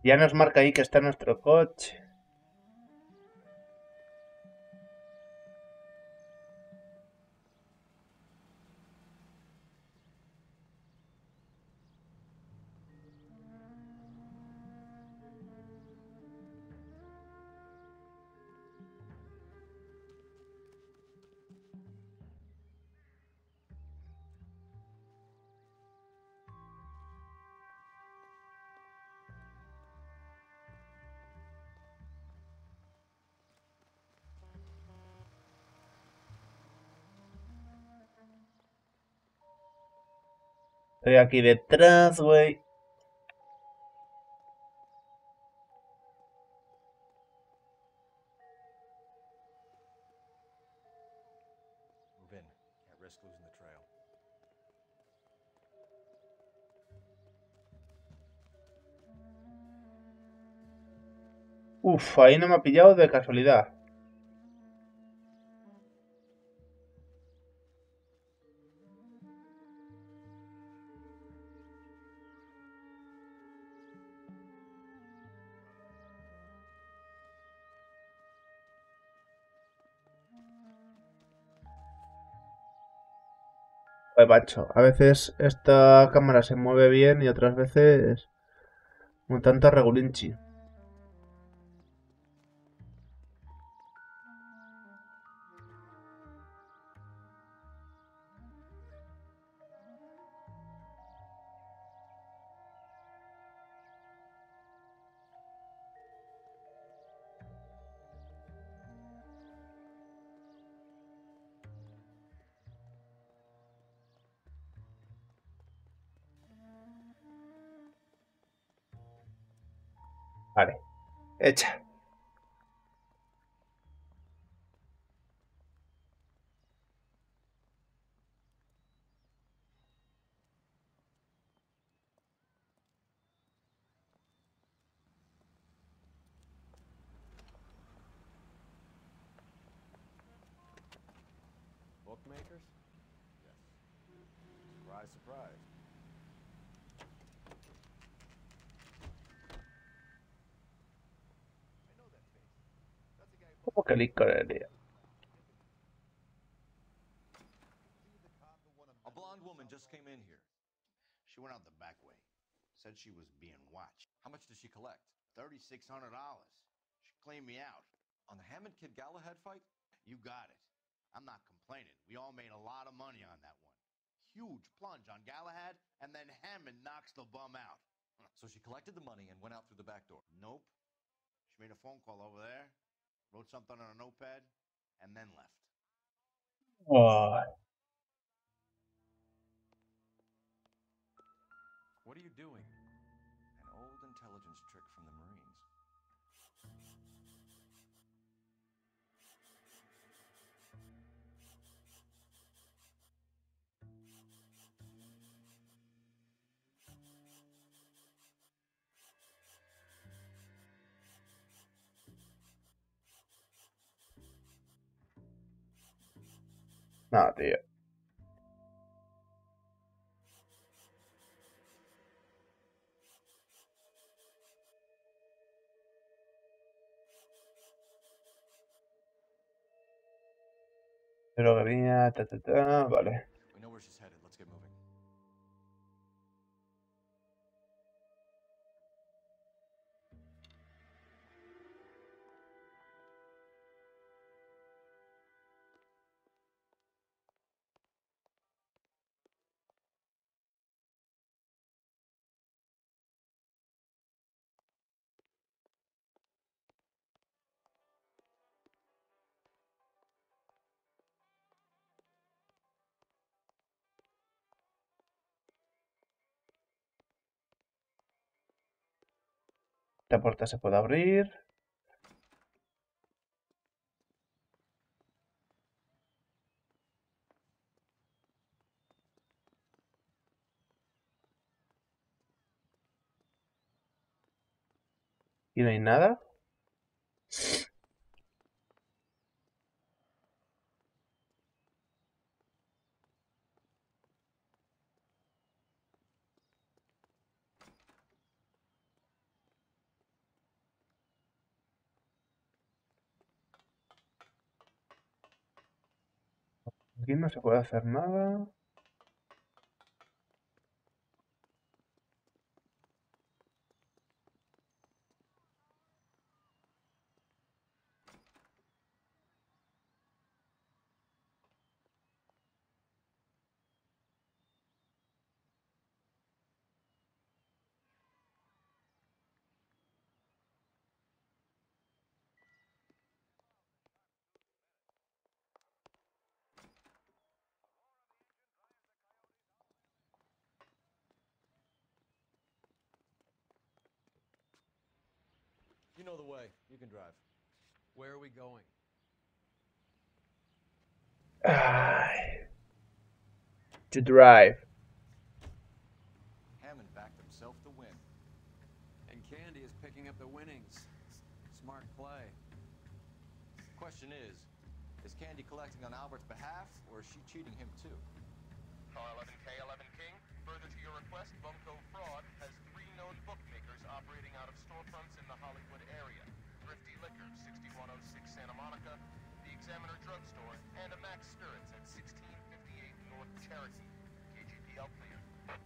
Speaker 1: Ya nos marca ahí que está nuestro coche. Estoy aquí detrás, güey.
Speaker 10: Move in. Can't risk losing the trail.
Speaker 1: Uf, ahí no me ha pillado de casualidad. Pues macho, a veces esta cámara se mueve bien y otras veces un tanto regulinchi. Vale, hecha.
Speaker 2: Bookmakers? Yes. Surprise, surprise.
Speaker 1: ¿Cómo que licorería?
Speaker 10: A blonde woman just came in here.
Speaker 5: She went out the back way. Said she was being watched.
Speaker 10: How much did she collect?
Speaker 5: thirty-six hundred dollars. She cleaned me out.
Speaker 10: On the Hammond Kid Galahad fight?
Speaker 5: You got it. I'm not complaining. We all made a lot of money on that one. Huge plunge on Galahad, and then Hammond knocks the bum out.
Speaker 10: So she collected the money and went out through the back door?
Speaker 5: Nope. She made a phone call over there, wrote something on a notepad, and then left.
Speaker 1: Oh.
Speaker 10: What are you doing? An old intelligence trick from the Marines.
Speaker 1: No, tío. Pero que venía, ta, ta, ta, vale.
Speaker 10: We know where she's headed. Let's get moving.
Speaker 1: Esta puerta se puede abrir. ¿Y no hay nada? Aquí no se puede hacer nada.
Speaker 10: You know the way. You can drive.
Speaker 2: Where are we going?
Speaker 1: Ay. To drive.
Speaker 10: Hammond backed himself to win.
Speaker 2: And Candy is picking up the winnings. Smart play.
Speaker 10: Question is, is Candy collecting on Albert's behalf, or is she cheating him too?
Speaker 13: Car eleven K, eleven King. Further to your request, Bumco Fraud has three known bookmakers operating out of storefronts in the Hollywood area. Thrifty Liquor, sixty-one oh six Santa Monica, the Examiner Drugstore, and a Max Spirits at sixteen fifty-eight North Cherokee. K G P L clear.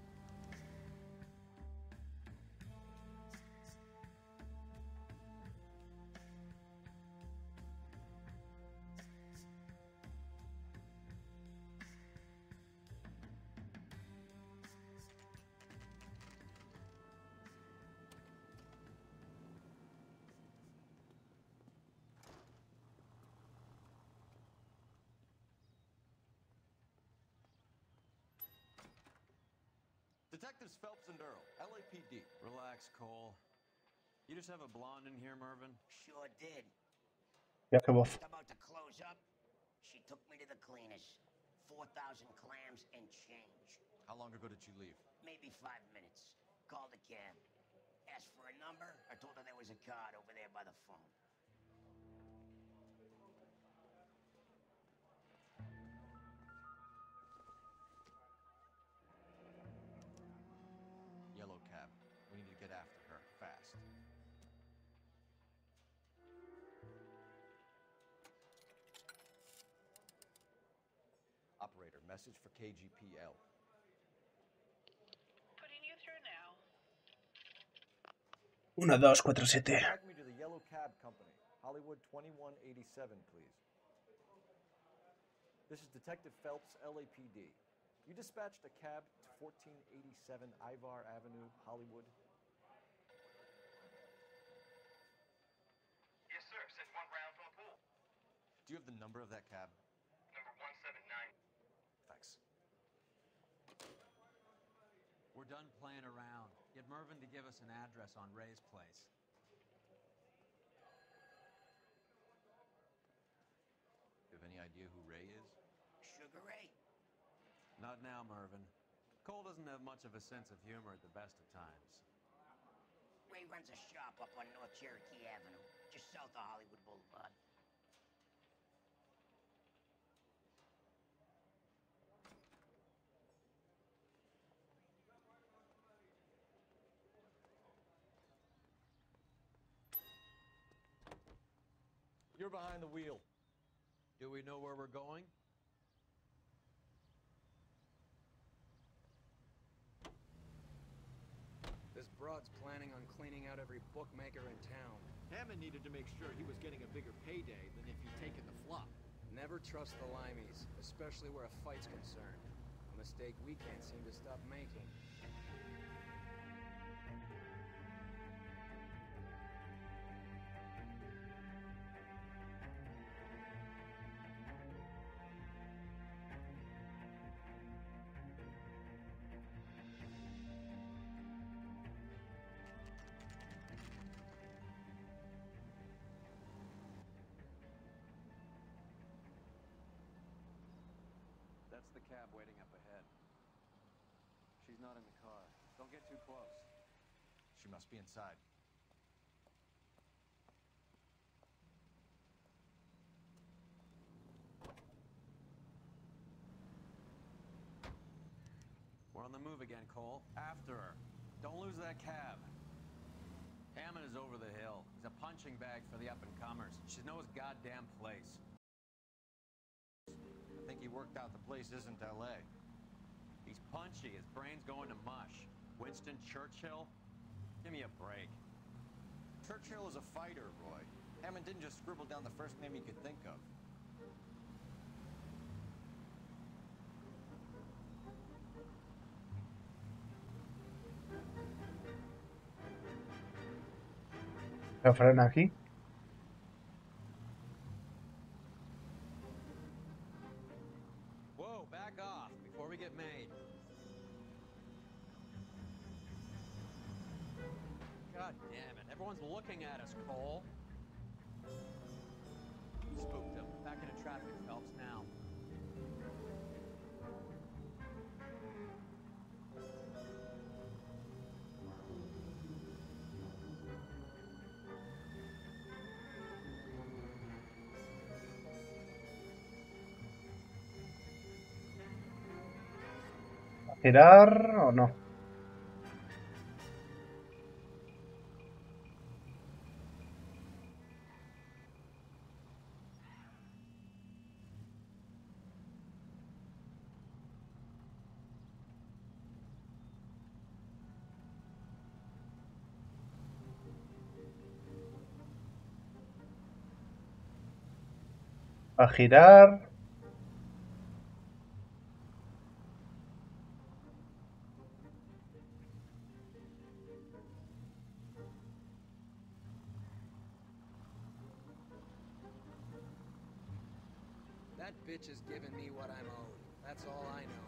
Speaker 10: Detectives Phelps and Earl, L A P D.
Speaker 2: Relax, Cole. You just have a blonde in here, Mervyn?
Speaker 8: Sure did.
Speaker 1: Ya qué voz.
Speaker 8: Just about to close up, she took me to the cleaners. Four thousand clams and change.
Speaker 10: How long ago did she leave?
Speaker 8: Maybe five minutes. Called a cab. Asked for a number. I told her there was a card over there by the phone.
Speaker 10: Yellow cab. We need to get after her, fast. Operator, message for K G P L.
Speaker 7: Putting you through now.
Speaker 1: uno, dos, cuatro, siete.
Speaker 10: Direct me to the Yellow Cab Company, Hollywood twenty-one eighty-seven, please. This is Detective Phelps, L A P D. You dispatched a cab to fourteen eighty-seven Ivar Avenue, Hollywood.
Speaker 13: Yes, sir. Sent one round from the pool.
Speaker 10: Do you have the number of that cab?
Speaker 13: Number one seven nine.
Speaker 10: Thanks.
Speaker 2: We're done playing around. Get Mervyn to give us an address on Ray's place.
Speaker 10: You have any idea who Ray is?
Speaker 8: Sugar Ray.
Speaker 2: Not now, Mervyn. Cole doesn't have much of a sense of humor at the best of times.
Speaker 8: Ray runs a shop up on North Cherokee Avenue, just south of Hollywood Boulevard.
Speaker 10: You're behind the wheel.
Speaker 2: Do we know where we're going?
Speaker 12: This broad's planning on cleaning out every bookmaker in town.
Speaker 22: Hammond needed to make sure he was getting a bigger payday than if he'd taken the flop.
Speaker 12: Never trust the Limeys, especially where a fight's concerned. A mistake we can't seem to stop making.
Speaker 2: That's the cab waiting up ahead. She's not in the car. Don't get too close.
Speaker 10: She must be inside.
Speaker 2: We're on the move again, Cole. After her. Don't lose that cab. Hammond is over the hill. He's a punching bag for the up-and-comers. She knows his goddamn place.
Speaker 10: I think
Speaker 14: he worked out the place isn't L A. He's punchy, his brain's going to mush. Winston Churchill? Give me a break.
Speaker 5: Churchill is a fighter, Roy. Hammond didn't just scribble down the first name he could think of.
Speaker 1: ¿Lo frena aquí?
Speaker 14: Whoa, back off before we get made. God damn it, everyone's looking at us, Cole. Spooked him. Back into traffic, Phelps, now.
Speaker 1: ¿Girar o no? A girar.
Speaker 12: That bitch is giving me what I'm owed. That's all I know.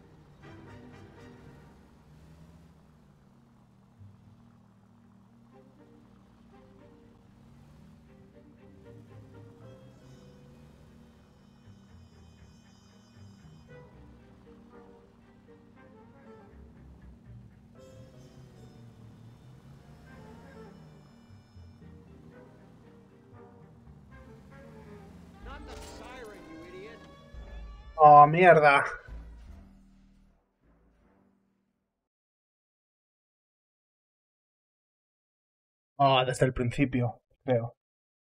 Speaker 12: Not the siren, you idiot.
Speaker 1: Oh, mierda. Ah, desde el principio, creo.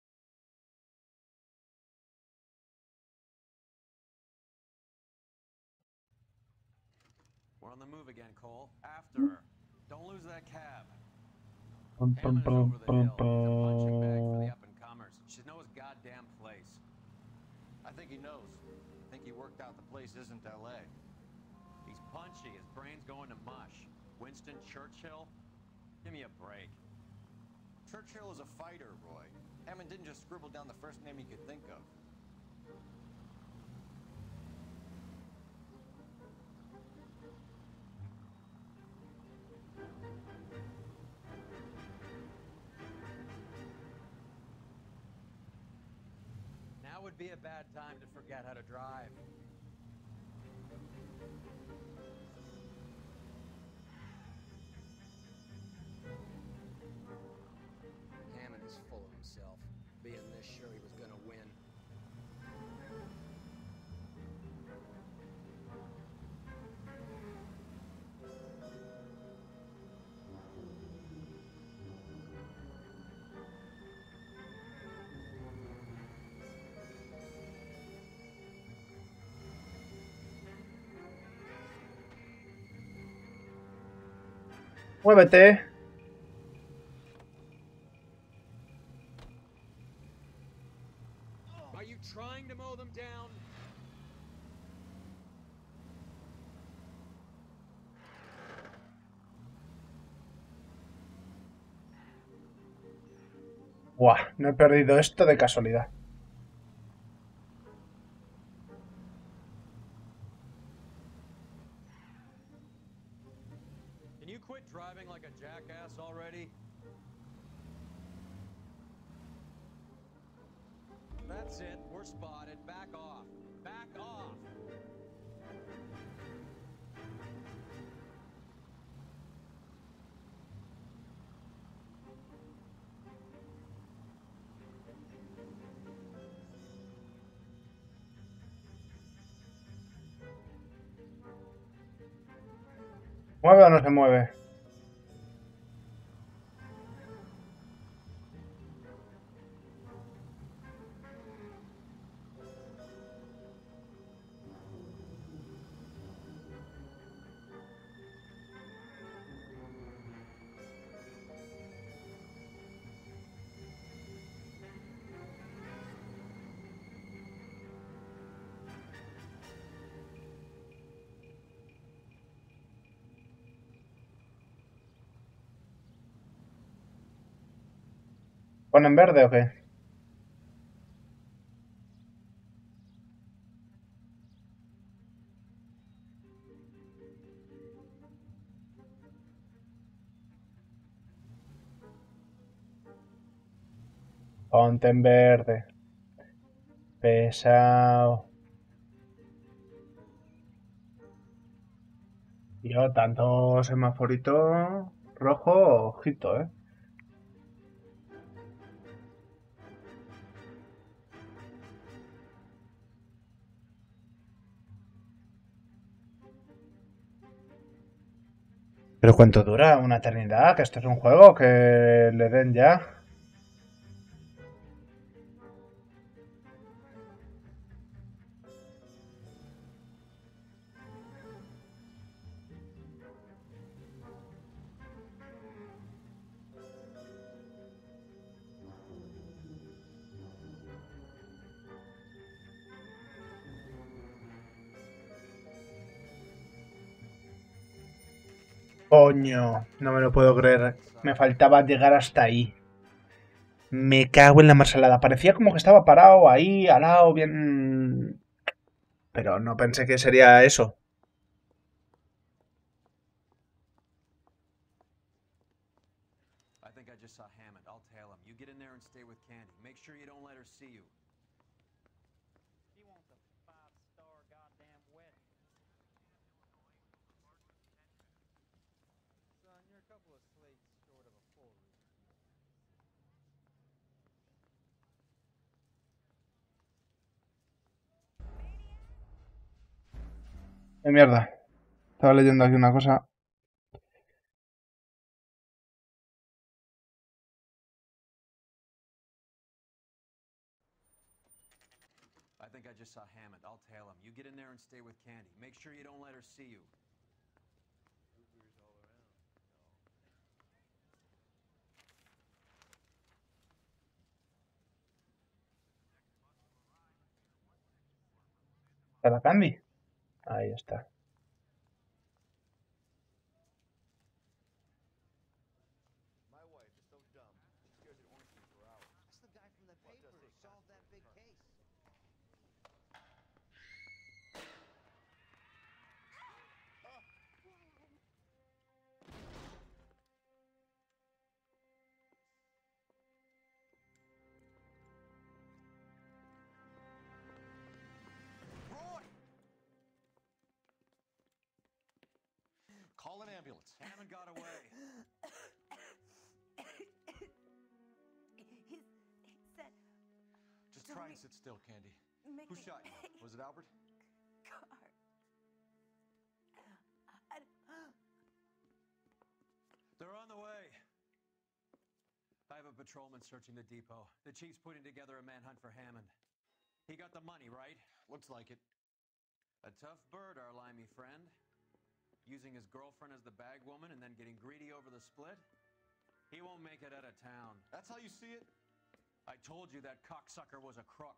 Speaker 14: We're on the move again, Cole. After her. Don't lose that cab.
Speaker 1: Pum, pum,
Speaker 14: Hammond
Speaker 1: pum,
Speaker 14: is over the
Speaker 1: pum,
Speaker 14: hill. He's a punching bag for the
Speaker 1: pum.
Speaker 14: up-and-comers. She knows his goddamn place.
Speaker 5: I think he knows. I think he worked out the place isn't L A.
Speaker 14: He's punchy, his brain's going to mush. Winston Churchill? Give me a break.
Speaker 5: Churchill is a fighter, Roy. Hammond didn't just scribble down the first name he could think of.
Speaker 14: Now would be a bad time to forget how to drive.
Speaker 12: Hammond is full of himself, being this sure he was gonna win.
Speaker 1: Muévete.
Speaker 12: Are you trying to mow them down?
Speaker 1: Buah, no he perdido esto de casualidad.
Speaker 14: Can you quit driving like a jackass already? That's it. We're spotted. Back off. Back off.
Speaker 1: ¿Mueve o no se mueve? ¿Ponen verde o qué? Ponte en verde. Pesado. Yo, tanto semaforito rojo, ojito, ¿eh? ¿Pero cuánto dura? ¿Una eternidad? Que esto es un juego, que le den ya. Coño, no me lo puedo creer. Me faltaba llegar hasta ahí. Me cago en la marsalada. Parecía como que estaba parado ahí, al lado, bien... Pero no pensé que sería eso.
Speaker 2: I think I just saw Hammond. I'll tail him. You get in there and stay with Candy. Make sure you don't let her see you.
Speaker 16: She wants a five-star goddamn wedding. Son, you're a couple of slates short of a full room.
Speaker 1: ¡Qué mierda! Estaba leyendo aquí una cosa.
Speaker 2: I think I just saw Hammond. I'll tail him. You get in there and stay with Candy. Make sure you don't let her see you.
Speaker 1: ¿Está la Candy? Ahí está.
Speaker 5: My wife is so dumb, she stares at orange juice for hours.
Speaker 8: It's the guy from the paper who solved that big case.
Speaker 5: Roy! Call an ambulance.
Speaker 2: Hammond got away.
Speaker 21: He's, he said,
Speaker 10: Just
Speaker 21: Don't
Speaker 10: try and
Speaker 21: make-
Speaker 10: sit still, Candy.
Speaker 21: make
Speaker 10: Who
Speaker 21: me
Speaker 10: shot you?
Speaker 21: pay.
Speaker 10: Was it Albert?
Speaker 21: Car. I,
Speaker 2: They're on the way. I have a patrolman searching the depot. The chief's putting together a manhunt for Hammond. He got the money, right?
Speaker 10: Looks like it.
Speaker 2: A tough bird, our limey friend. Using his girlfriend as the bag woman and then getting greedy over the split? He won't make it out of town.
Speaker 10: That's how you see it?
Speaker 2: I told you that cocksucker was a crook.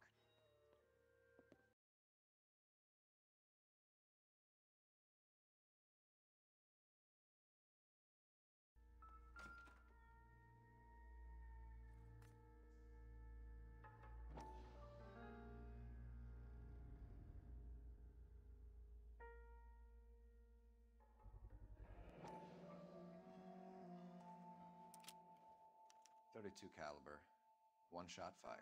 Speaker 4: thirty-two caliber. One shot fired.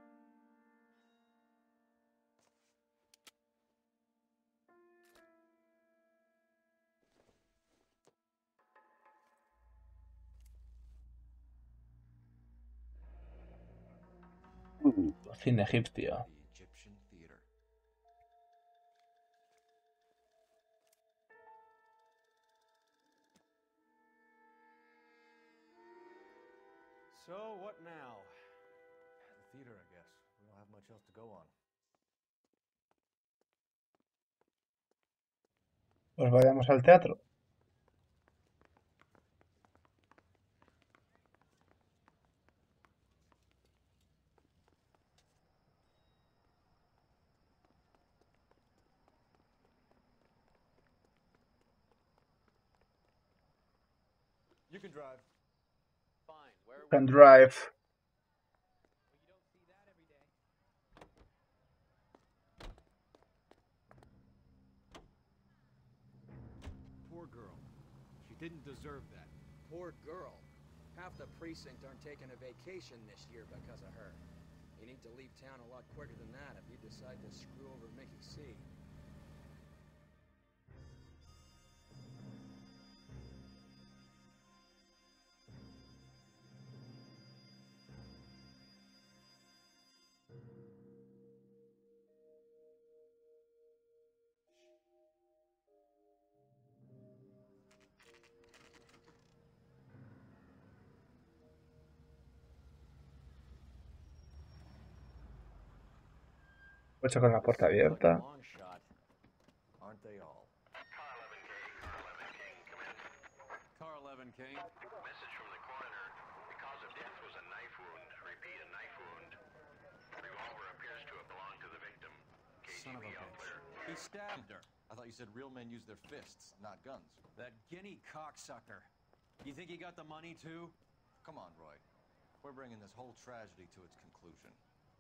Speaker 1: Uh, cine egipcio.
Speaker 4: The Egyptian Theater.
Speaker 2: So, what now?
Speaker 10: The theater, I guess. We don't have much else to go on.
Speaker 1: Pues vayamos al teatro.
Speaker 10: You can drive.
Speaker 2: Fine. Where
Speaker 1: Can drive.
Speaker 22: didn't deserve that.
Speaker 12: Poor girl. Half the precinct aren't taking a vacation this year because of her. You need to leave town a lot quicker than that if you decide to screw over Mickey C.
Speaker 1: Ocho con la puerta abierta.
Speaker 10: Long shot, aren't they all?
Speaker 2: Car eleven King.
Speaker 9: Message from the coroner. The cause of death was a knife wound. I repeat, a knife wound. The revolver appears to have belonged to the victim.
Speaker 10: Son of a bitch. He stabbed her. I thought you said real men use their fists, not guns.
Speaker 2: That guinea cocksucker. You think he got the money too?
Speaker 10: Come on, Roy. We're bringing this whole tragedy to its conclusion.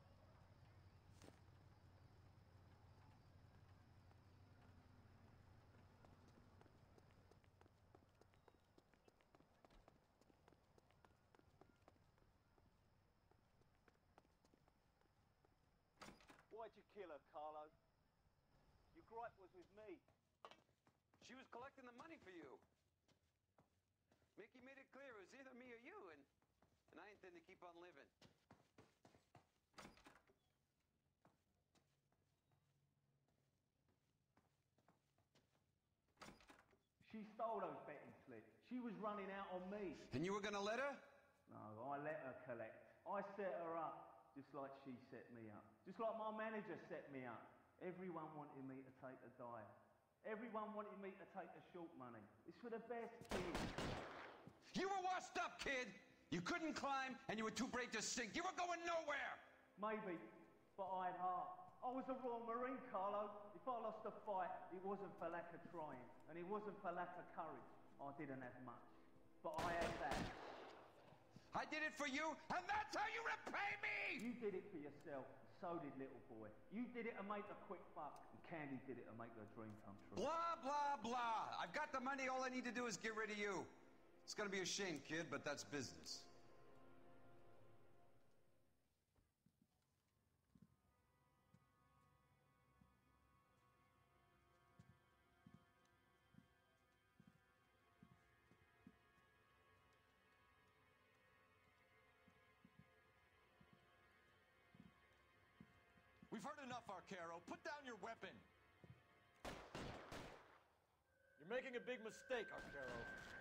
Speaker 18: Why'd you kill her, Carlo? Your gripe was with me.
Speaker 12: She was collecting the money for you. Mickey made it clear it was either me or you, and, and I intend to keep on living.
Speaker 18: She stole those betting slips. She was running out on me.
Speaker 12: And you were gonna let her?
Speaker 18: No, I let her collect. I set her up, just like she set me up. Just like my manager set me up. Everyone wanted me to take a dive. Everyone wanted me to take the short money. It's for the best, kid.
Speaker 12: You were washed up, kid! You couldn't climb, and you were too brave to sink. You were going nowhere!
Speaker 18: Maybe, but I had heart. I was a Royal Marine, Carlo. If I lost a fight, it wasn't for lack of trying, and it wasn't for lack of courage. I didn't have much, but I had that.
Speaker 12: I did it for you, and that's how you repay me!
Speaker 18: You did it for yourself, so did little boy. You did it to make a quick buck, and Candy did it to make her dream come true.
Speaker 12: Blah, blah, blah. I've got the money. All I need to do is get rid of you. It's gonna be a shame, kid, but that's business.
Speaker 10: We've heard enough, Arcaro. Put down your weapon.
Speaker 22: You're making a big mistake, Arcaro.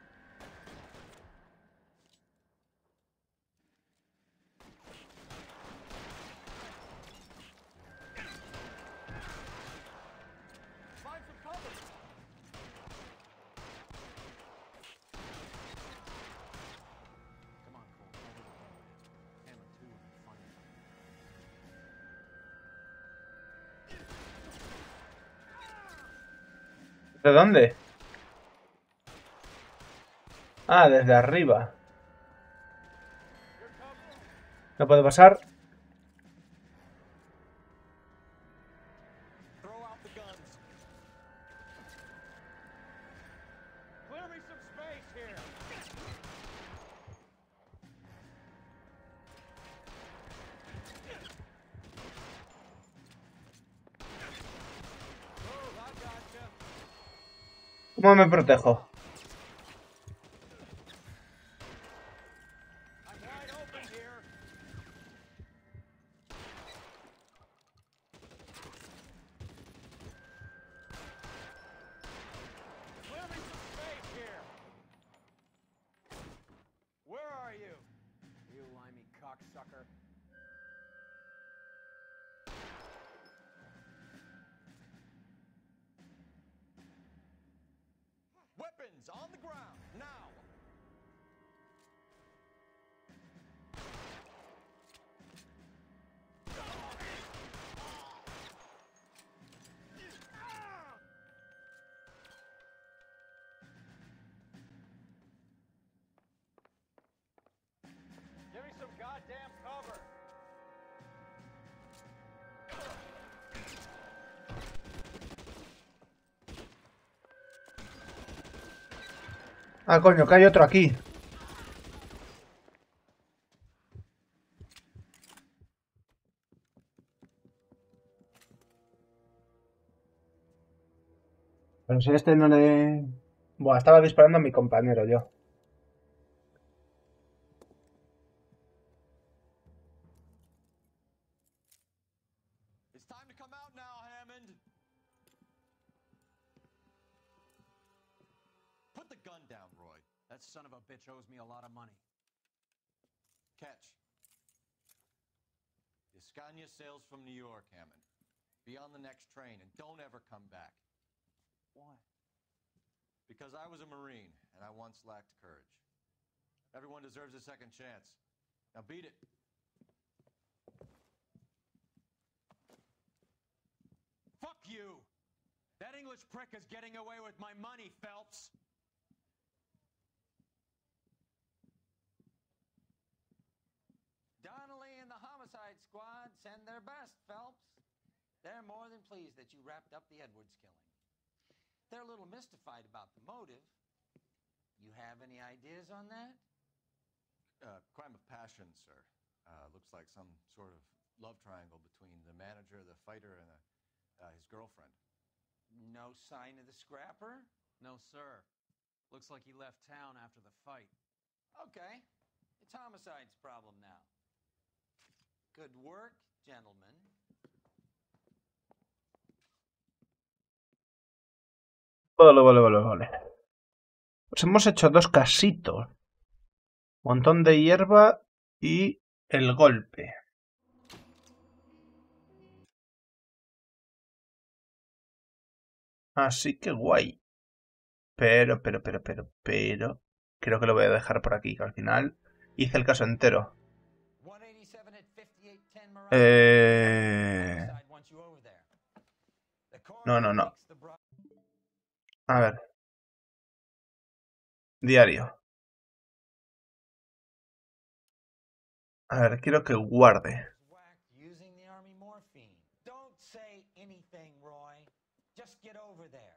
Speaker 22: Find some cover.
Speaker 2: Come on, Cole. Hammer two and find it.
Speaker 1: ¿De dónde? Ah, desde arriba. ¿No puedo pasar?
Speaker 22: Throw out the guns. Clear me some space here. Oh, I gotcha.
Speaker 1: ¿Cómo me protejo?
Speaker 22: I'm wide open here. Clear me some space here. Where are you?
Speaker 2: You limey cocksucker.
Speaker 10: Weapons on the ground, now!
Speaker 22: Give me some goddamn cover.
Speaker 1: Ah, coño, que hay otro aquí. Pero si este no le... Buah, estaba disparando a mi compañero yo.
Speaker 10: It's time to come out now, Hammond. Put the gun down, Roy.
Speaker 12: That son of a bitch owes me a lot of money.
Speaker 10: Catch. The Scania sails from New York, Hammond. Be on the next train and don't ever come back.
Speaker 12: Why?
Speaker 10: Because I was a Marine and I once lacked courage. Everyone deserves a second chance. Now beat it.
Speaker 12: Fuck you! That English prick is getting away with my money, Phelps!
Speaker 16: Donnelly and the homicide squad send their best, Phelps. They're more than pleased that you wrapped up the Edwards killing. They're a little mystified about the motive. You have any ideas on that?
Speaker 10: Uh, crime of passion, sir. Uh, looks like some sort of love triangle between the manager, the fighter, and uh, uh, his girlfriend.
Speaker 16: No sign of the scrapper?
Speaker 12: No, sir. Looks like he left town after the fight.
Speaker 16: Okay. It's homicide's problem now. Good work, gentlemen.
Speaker 1: Vale, vale, vale, vale. Pues hemos hecho dos casitos. Montón de hierba y el golpe. Así que guay. Pero, pero, pero, pero, pero... Creo que lo voy a dejar por aquí, que al final hice el caso entero. Eh... No, no, no. A ver. Diario. A ver, quiero que guarde.
Speaker 16: Don't say anything, Roy. Just get over there.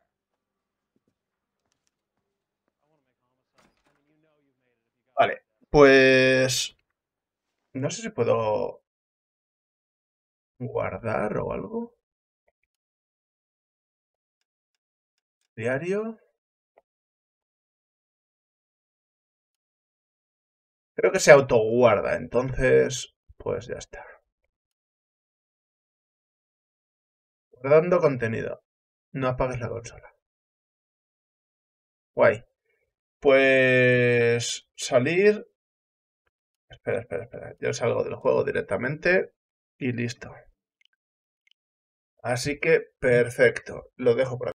Speaker 1: Vale, pues... No sé si puedo... guardar o algo. Diario. Creo que se autoguarda, entonces... Pues ya está. Guardando contenido. No apagues la consola. Guay. Pues... salir... Espera, espera, espera. Yo salgo del juego directamente y listo. Así que perfecto. Lo dejo por aquí.